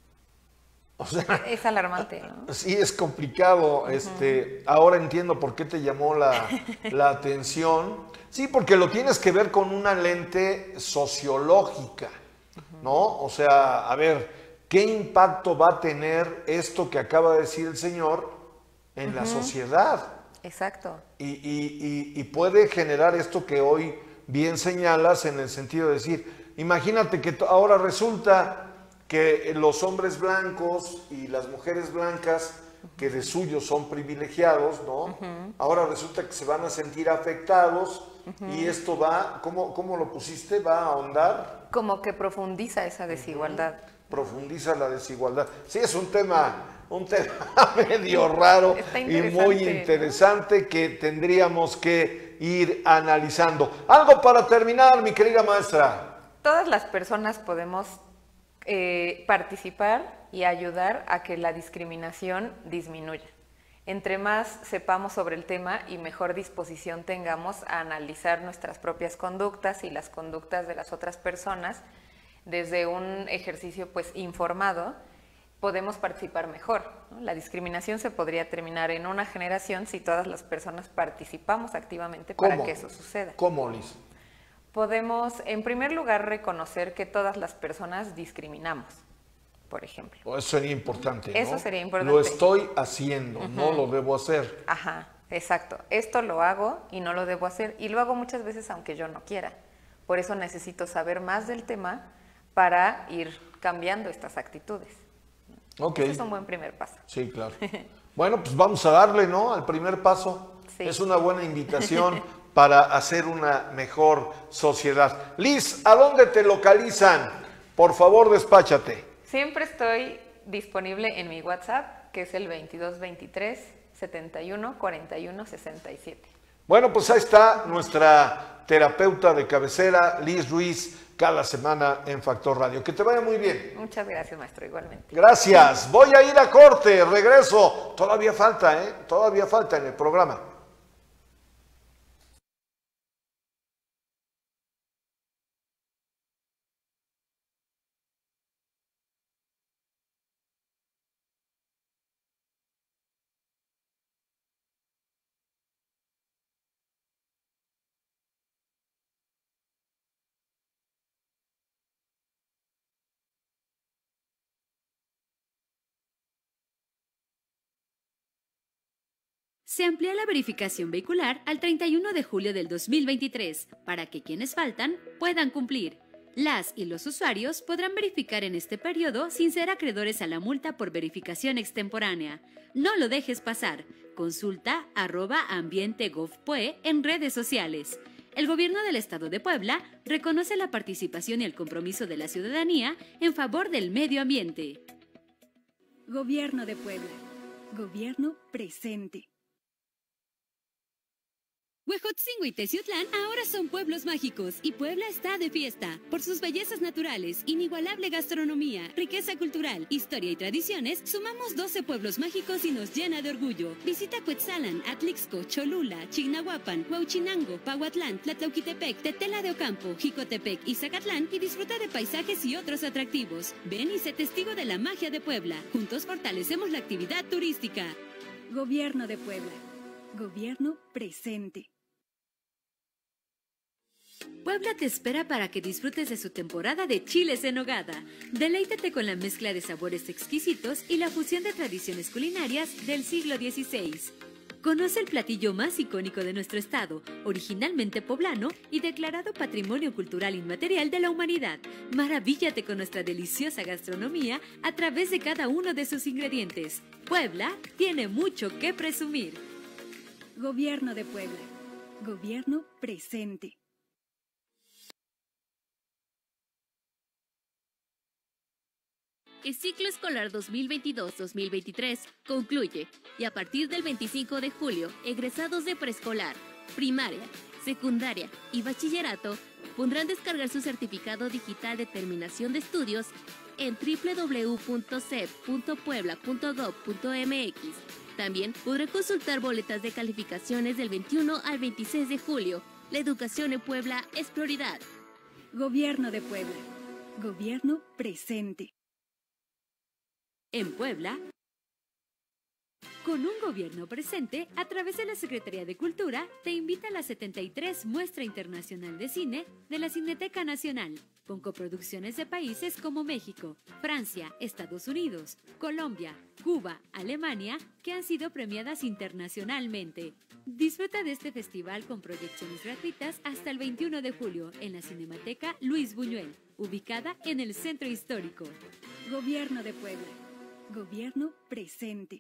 O sea, es alarmante, ¿no? Sí, es complicado. Ahora entiendo por qué te llamó la atención. Sí, porque lo tienes que ver con una lente sociológica, ¿no? O sea, a ver, ¿qué impacto va a tener esto que acaba de decir el señor en la sociedad? Exacto. Y puede generar esto que hoy bien señalas, en el sentido de decir, imagínate que ahora resulta que los hombres blancos y las mujeres blancas, que de suyo son privilegiados, ¿no? Ahora resulta que se van a sentir afectados y esto va, ¿cómo lo pusiste? ¿Va a ahondar? Como que profundiza esa desigualdad. Profundiza la desigualdad. Sí, es un tema medio raro y muy interesante que tendríamos que ir analizando. Algo para terminar, mi querida maestra. Todas las personas podemos participar y ayudar a que la discriminación disminuya. Entre más sepamos sobre el tema y mejor disposición tengamos a analizar nuestras propias conductas y las conductas de las otras personas desde un ejercicio pues informado, podemos participar mejor, ¿no? La discriminación se podría terminar en una generación si todas las personas participamos activamente para que eso suceda. ¿Cómo, Liz? Podemos, en primer lugar, reconocer que todas las personas discriminamos, por ejemplo. Eso sería importante, ¿no? Eso sería importante. Lo estoy haciendo, no lo debo hacer. Ajá, exacto. Esto lo hago y no lo debo hacer. Y lo hago muchas veces aunque yo no quiera. Por eso necesito saber más del tema para ir cambiando estas actitudes. Okay. Ese es un buen primer paso. Sí, claro. Bueno, pues vamos a darle, ¿no? Al primer paso. Sí. Es una buena invitación para hacer una mejor sociedad. Liz, ¿a dónde te localizan? Por favor, despáchate. Siempre estoy disponible en mi WhatsApp, que es el 2223 71 41 67. Bueno, pues ahí está nuestra terapeuta de cabecera, Liz Ruiz, cada semana en Factor Radio. Que te vaya muy bien. Muchas gracias, maestro, igualmente. Gracias. Voy a ir a corte, regreso. Todavía falta, ¿eh? Todavía falta en el programa. Se amplía la verificación vehicular al 31 de julio del 2023 para que quienes faltan puedan cumplir. Las y los usuarios podrán verificar en este periodo sin ser acreedores a la multa por verificación extemporánea. No lo dejes pasar. Consulta @ambiente.gov.pue en redes sociales. El Gobierno del Estado de Puebla reconoce la participación y el compromiso de la ciudadanía en favor del medio ambiente. Gobierno de Puebla. Gobierno presente. Huejotzingo y Teciutlán ahora son pueblos mágicos y Puebla está de fiesta. Por sus bellezas naturales, inigualable gastronomía, riqueza cultural, historia y tradiciones, sumamos 12 pueblos mágicos y nos llena de orgullo. Visita Cuetzalan, Atlixco, Cholula, Chignahuapan, Huauchinango, Pahuatlán, Tlatlauquitepec, Tetela de Ocampo, Jicotepec y Zacatlán y disfruta de paisajes y otros atractivos. Ven y sé testigo de la magia de Puebla. Juntos fortalecemos la actividad turística. Gobierno de Puebla. Gobierno presente. Puebla te espera para que disfrutes de su temporada de chiles en nogada. Deleítate con la mezcla de sabores exquisitos y la fusión de tradiciones culinarias del siglo XVI. Conoce el platillo más icónico de nuestro estado, originalmente poblano y declarado Patrimonio Cultural Inmaterial de la Humanidad. Maravíllate con nuestra deliciosa gastronomía a través de cada uno de sus ingredientes. Puebla tiene mucho que presumir. Gobierno de Puebla. Gobierno presente. El ciclo escolar 2022-2023 concluye y a partir del 25 de julio, egresados de preescolar, primaria, secundaria y bachillerato podrán descargar su certificado digital de terminación de estudios en www.cep.puebla.gov.mx. También podrán consultar boletas de calificaciones del 21 al 26 de julio. La educación en Puebla es prioridad. Gobierno de Puebla. Gobierno presente. En Puebla, con un gobierno presente, a través de la Secretaría de Cultura, te invita a la 73 Muestra Internacional de Cine de la Cineteca Nacional, con coproducciones de países como México, Francia, Estados Unidos, Colombia, Cuba, Alemania, que han sido premiadas internacionalmente. Disfruta de este festival con proyecciones gratuitas hasta el 21 de julio en la Cinemateca Luis Buñuel, ubicada en el Centro Histórico. Gobierno de Puebla. Gobierno presente.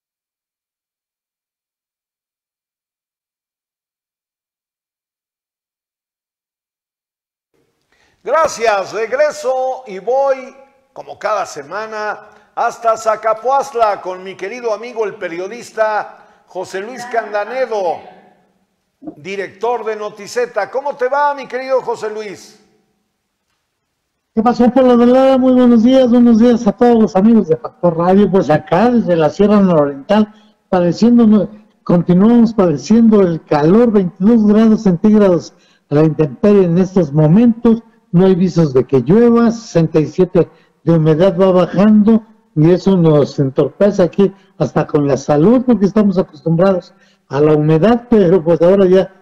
Gracias, regreso y voy, como cada semana, hasta Zacapuastla con mi querido amigo el periodista José Luis Candanedo, director de Noticeta. ¿Cómo te va, mi querido José Luis? ¿Qué pasó, por la velada? Muy buenos días a todos los amigos de Factor Radio. Pues acá desde la Sierra Nororiental, continuamos padeciendo el calor, 22 grados centígrados a la intemperie en estos momentos. No hay visos de que llueva, 67 de humedad va bajando y eso nos entorpece aquí hasta con la salud porque estamos acostumbrados a la humedad, pero pues ahora ya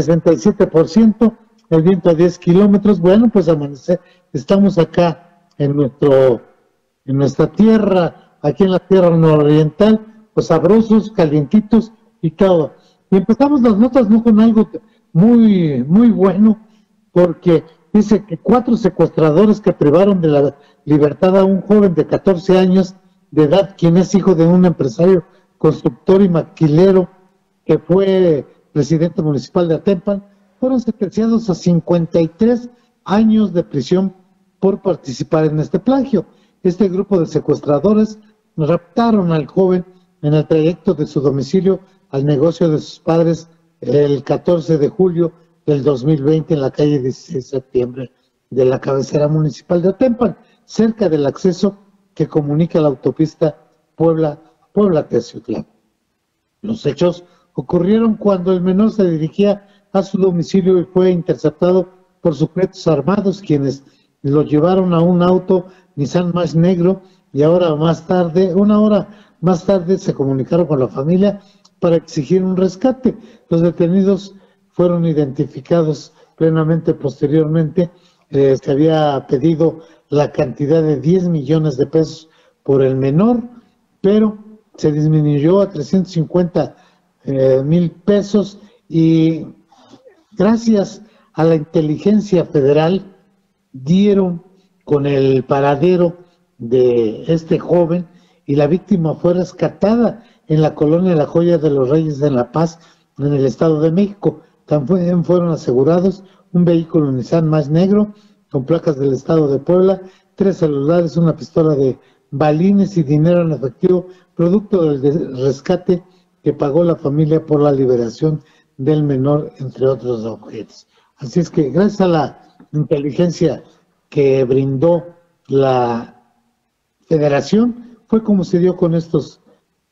67%, el viento a 10 kilómetros. Bueno, pues amanecer, estamos acá en nuestra tierra, aquí en la tierra nororiental, pues sabrosos, calientitos y todo. Y empezamos las notas no con algo muy, muy bueno, porque dice que 4 secuestradores que privaron de la libertad a un joven de 14 años de edad, quien es hijo de un empresario constructor y maquilero que fue presidente municipal de Atempan, fueron sentenciados a 53 años de prisión por participar en este plagio. Este grupo de secuestradores raptaron al joven en el trayecto de su domicilio al negocio de sus padres el 14 de julio del 2020 en la calle 16 de septiembre de la cabecera municipal de Atempan, cerca del acceso que comunica la autopista Puebla-Teciutlán. Los hechos ocurrieron cuando el menor se dirigía a su domicilio y fue interceptado por sujetos armados, quienes lo llevaron a un auto Nissan March negro, y una hora más tarde se comunicaron con la familia para exigir un rescate. Los detenidos fueron identificados plenamente posteriormente. Se había pedido la cantidad de 10 millones de pesos por el menor, pero se disminuyó a 350,000 pesos, y gracias a la inteligencia federal dieron con el paradero de este joven y la víctima fue rescatada en la colonia La Joya de los Reyes en La Paz, en el Estado de México. También fueron asegurados un vehículo Nissan March negro con placas del Estado de Puebla, 3 celulares, una pistola de balines y dinero en efectivo, producto del rescate que pagó la familia por la liberación del menor, entre otros objetos. Así es que gracias a la inteligencia que brindó la Federación, fue como se dio con estos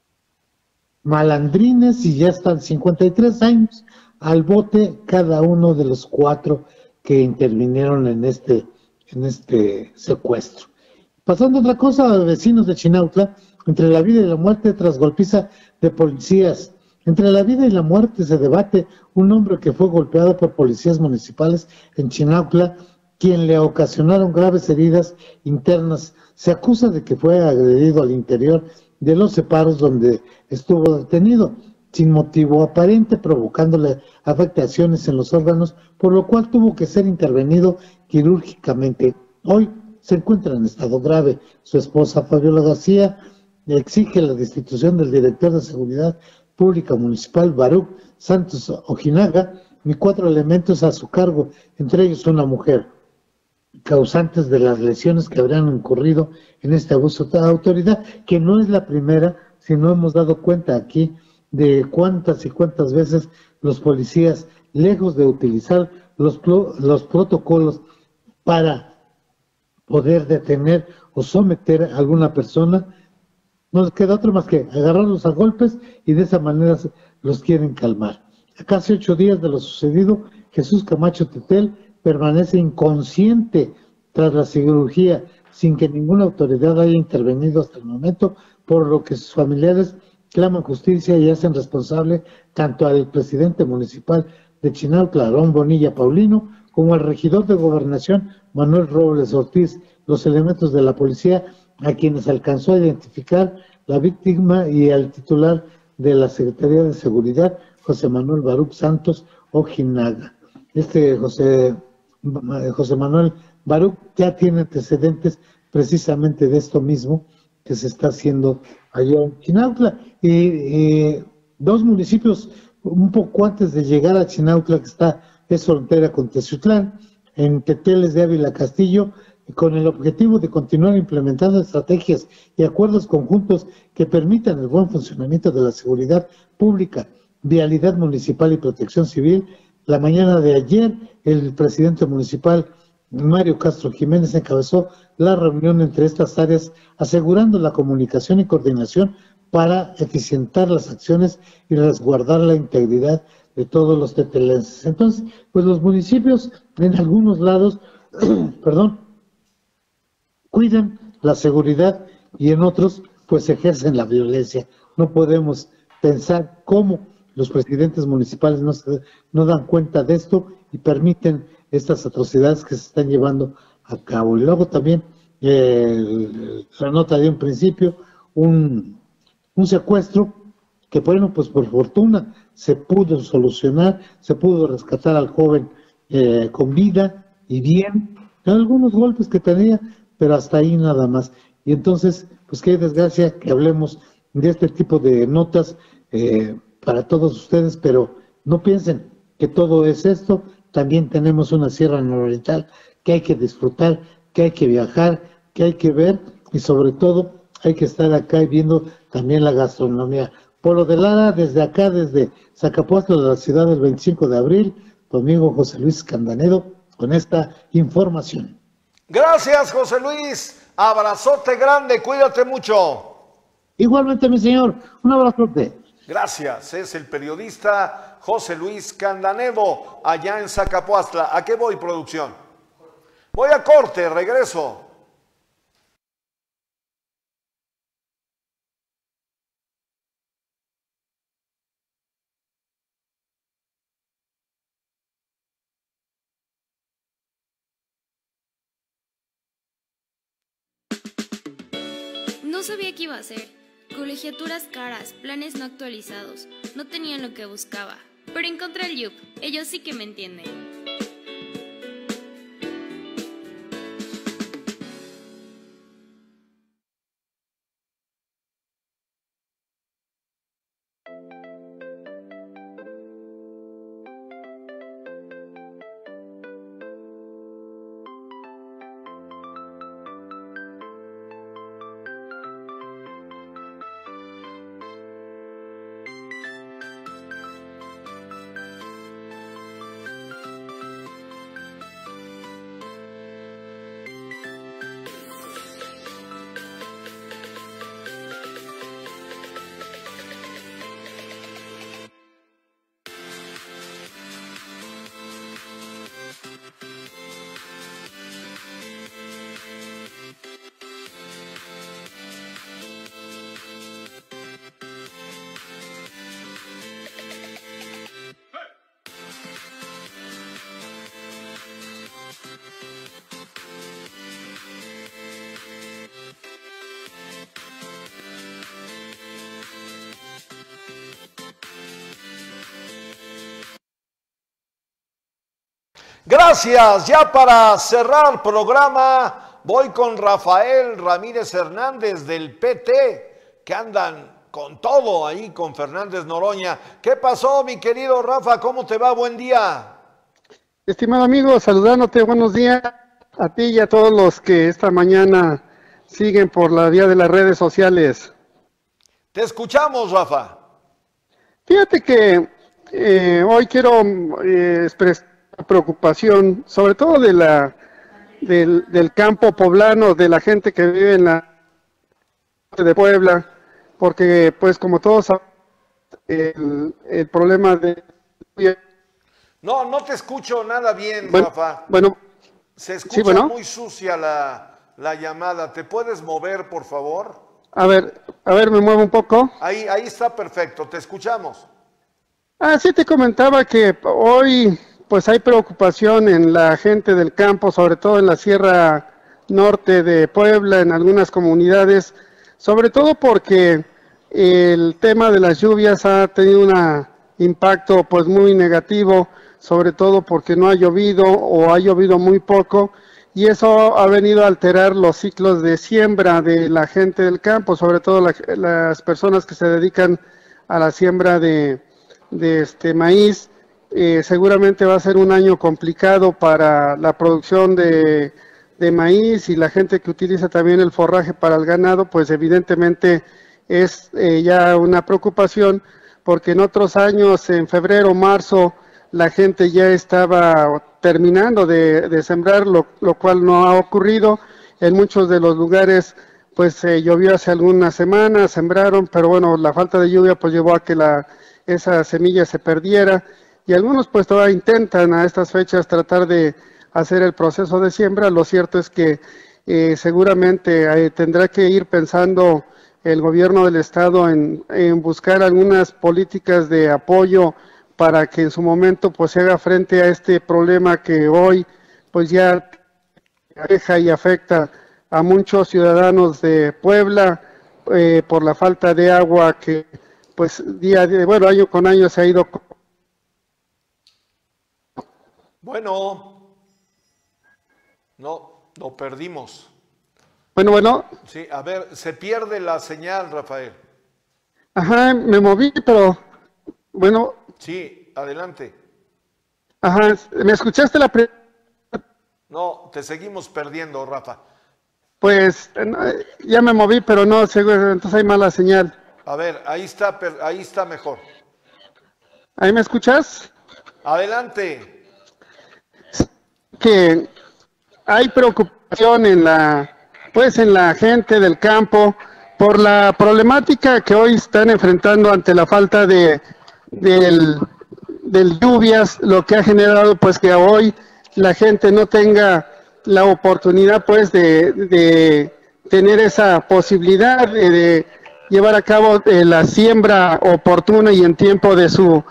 malandrines, y ya están 53 años al bote cada uno de los 4 que intervinieron en este secuestro. Pasando a otra cosa, vecinos de Chinautla, entre la vida y la muerte tras golpiza de policías. Entre la vida y la muerte se debate un hombre que fue golpeado por policías municipales en Chinautla, quien le ocasionaron graves heridas internas. Se acusa de que fue agredido al interior de los separos donde estuvo detenido. sin motivo aparente, provocándole afectaciones en los órganos, por lo cual tuvo que ser intervenido quirúrgicamente. Hoy se encuentra en estado grave. Su esposa, Fabiola García, exige la destitución del director de Seguridad Pública Municipal, Baruch Santos Ojinaga, y 4 elementos a su cargo, entre ellos una mujer, causantes de las lesiones que habrían incurrido en este abuso de autoridad, que no es la primera, sino hemos dado cuenta aquí de cuántas y cuántas veces los policías, lejos de utilizar los protocolos para poder detener o someter a alguna persona, no les queda otro más que agarrarlos a golpes y de esa manera los quieren calmar. A casi 8 días de lo sucedido, Jesús Camacho Tetel permanece inconsciente tras la cirugía, sin que ninguna autoridad haya intervenido hasta el momento, por lo que sus familiares claman justicia y hacen responsable tanto al presidente municipal de Chinautla, Aarón Bonilla Paulino, como al regidor de Gobernación, Manuel Robles Ortiz, los elementos de la policía a quienes alcanzó a identificar la víctima, y al titular de la Secretaría de Seguridad, José Manuel Baruch Santos Ojinaga. José Manuel Baruch ya tiene antecedentes precisamente de esto mismo que se está haciendo allá en Chinautla. Y 2 municipios un poco antes de llegar a Chinautla, que es frontera con Teciutlán, en Teteles de Ávila Castillo, con el objetivo de continuar implementando estrategias y acuerdos conjuntos que permitan el buen funcionamiento de la seguridad pública, vialidad municipal y protección civil. La mañana de ayer, el presidente municipal, Mario Castro Jiménez, encabezó la reunión entre estas áreas, asegurando la comunicación y coordinación para eficientar las acciones y resguardar la integridad de todos los tetelenses. Entonces, pues los municipios en algunos lados, cuidan la seguridad y en otros pues ejercen la violencia. No podemos pensar cómo los presidentes municipales no dan cuenta de esto y permiten estas atrocidades que se están llevando a cabo. Y luego también la nota de un principio, un secuestro que, bueno, pues por fortuna se pudo solucionar, se pudo rescatar al joven con vida y bien, algunos golpes que tenía, pero hasta ahí nada más. Y entonces, pues qué desgracia que hablemos de este tipo de notas para todos ustedes, pero no piensen que todo es esto. También tenemos una sierra nororiental que hay que disfrutar, que hay que viajar, que hay que ver, y sobre todo hay que estar acá viendo también la gastronomía. Polo de Lara, desde acá, desde Zacapuastla, de la ciudad del 25 de abril, tu amigo José Luis Candanedo, con esta información. Gracias, José Luis. Abrazote grande, cuídate mucho. Igualmente, mi señor, un abrazote. Gracias, es el periodista José Luis Candanedo, allá en Zacapuastla. ¿A qué voy, producción? Voy a corte, regreso. No sabía qué iba a hacer. Colegiaturas caras, planes no actualizados. No tenían lo que buscaba. Pero encontré el Yup. Ellos sí que me entienden. Gracias. Ya para cerrar programa, voy con Rafael Ramírez Hernández del PT, que andan con todo ahí con Fernández Noroña. ¿Qué pasó, mi querido Rafa? ¿Cómo te va? Buen día. Estimado amigo, saludándote, buenos días a ti y a todos los que esta mañana siguen por la vía de las redes sociales. Te escuchamos, Rafa. Fíjate que hoy quiero expresar preocupación, sobre todo del campo poblano, de la gente que vive en la de Puebla, porque pues como todos saben, el problema de... No te escucho nada bien, bueno, Rafa. Bueno, se escucha sí, bueno. Muy sucia la llamada. ¿Te puedes mover, por favor? A ver, me muevo un poco. Ahí está perfecto, te escuchamos. Sí te comentaba que hoy pues hay preocupación en la gente del campo, sobre todo en la Sierra Norte de Puebla, en algunas comunidades, sobre todo porque el tema de las lluvias ha tenido un impacto pues muy negativo, sobre todo porque no ha llovido o ha llovido muy poco, y eso ha venido a alterar los ciclos de siembra de la gente del campo, sobre todo las personas que se dedican a la siembra de maíz. Seguramente va a ser un año complicado para la producción de maíz, y la gente que utiliza también el forraje para el ganado, pues evidentemente es ya una preocupación, porque en otros años, en febrero, marzo, la gente ya estaba terminando de sembrar, lo cual no ha ocurrido. En muchos de los lugares pues llovió hace algunas semanas, sembraron, pero bueno, la falta de lluvia pues llevó a que esa semilla se perdiera, y algunos pues todavía intentan a estas fechas tratar de hacer el proceso de siembra. Lo cierto es que seguramente tendrá que ir pensando el gobierno del estado en buscar algunas políticas de apoyo para que en su momento pues se haga frente a este problema que hoy pues ya deja y afecta a muchos ciudadanos de Puebla por la falta de agua que pues año con año se ha ido. Bueno, no, lo perdimos. Bueno. Sí, a ver, se pierde la señal, Rafael. Ajá, me moví, pero bueno. Sí, adelante. Ajá, ¿me escuchaste la pregunta? No, te seguimos perdiendo, Rafa. Pues ya me moví, pero no, entonces hay mala señal. A ver, ahí está mejor. ¿Ahí me escuchas? Adelante. Que hay preocupación en la gente del campo por la problemática que hoy están enfrentando ante la falta de lluvias, lo que ha generado pues que hoy la gente no tenga la oportunidad pues de tener esa posibilidad de llevar a cabo la siembra oportuna y en tiempo de su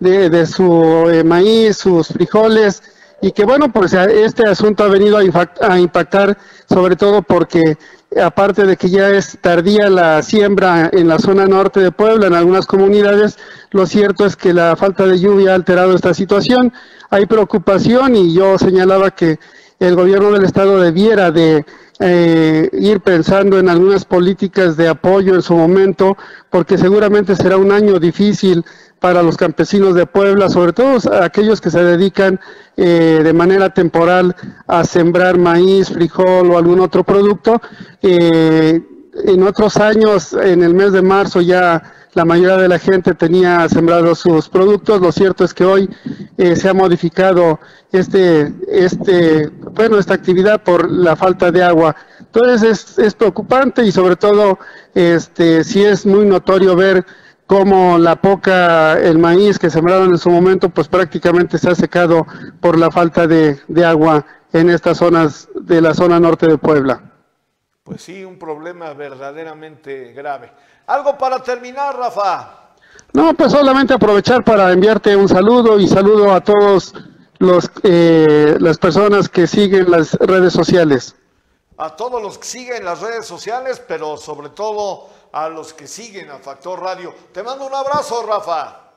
maíz, sus frijoles, y que bueno, pues este asunto ha venido a impactar, sobre todo porque aparte de que ya es tardía la siembra en la zona norte de Puebla, en algunas comunidades, lo cierto es que la falta de lluvia ha alterado esta situación. Hay preocupación, y yo señalaba que el gobierno del estado debiera de ir pensando en algunas políticas de apoyo en su momento, porque seguramente será un año difícil para los campesinos de Puebla, sobre todo aquellos que se dedican de manera temporal a sembrar maíz, frijol o algún otro producto. En otros años, en el mes de marzo, ya la mayoría de la gente tenía sembrados sus productos. Lo cierto es que hoy se ha modificado esta actividad por la falta de agua. Entonces es preocupante, y sobre todo sí es muy notorio ver cómo el maíz que sembraron en su momento pues prácticamente se ha secado por la falta de agua en estas zonas de la zona norte de Puebla. Pues sí, un problema verdaderamente grave. ¿Algo para terminar, Rafa? No, pues solamente aprovechar para enviarte un saludo, y saludo a todos las personas que siguen las redes sociales. A todos los que siguen las redes sociales, pero sobre todo a los que siguen a Factor Radio. Te mando un abrazo, Rafa.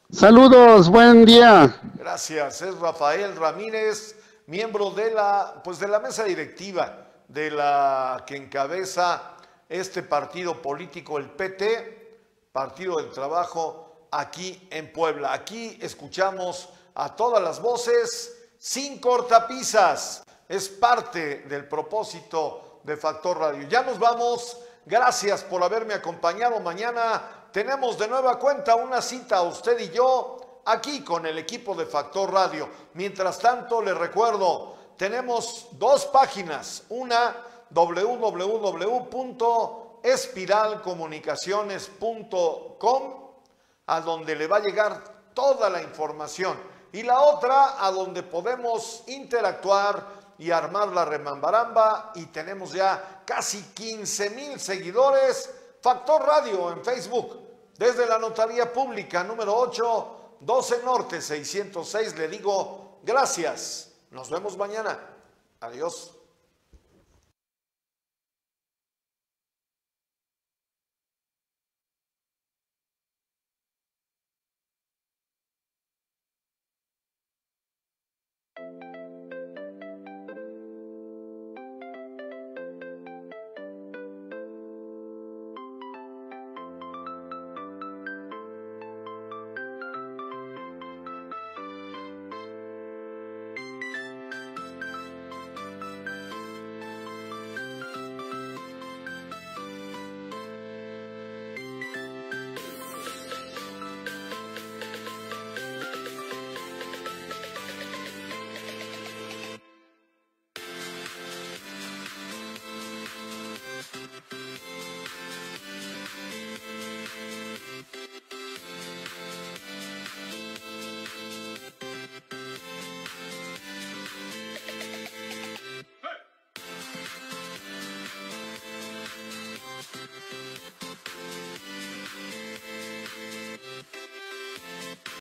Saludos, buen día. Gracias, es Rafael Ramírez, miembro de la mesa directiva de la que encabeza este partido político, el PT, Partido del Trabajo, aquí en Puebla. Aquí escuchamos a todas las voces sin cortapisas. Es parte del propósito de Factor Radio. Ya nos vamos. Gracias por haberme acompañado. Mañana tenemos de nueva cuenta una cita, usted y yo, aquí con el equipo de Factor Radio. Mientras tanto, les recuerdo, tenemos dos páginas. Una, www.espiralcomunicaciones.com, a donde le va a llegar toda la información. Y la otra, a donde podemos interactuar y armar la remambaramba, y tenemos ya casi 15,000 seguidores. Factor Radio en Facebook, desde la Notaría Pública número 8, 12 Norte 606. Le digo gracias. Nos vemos mañana. Adiós.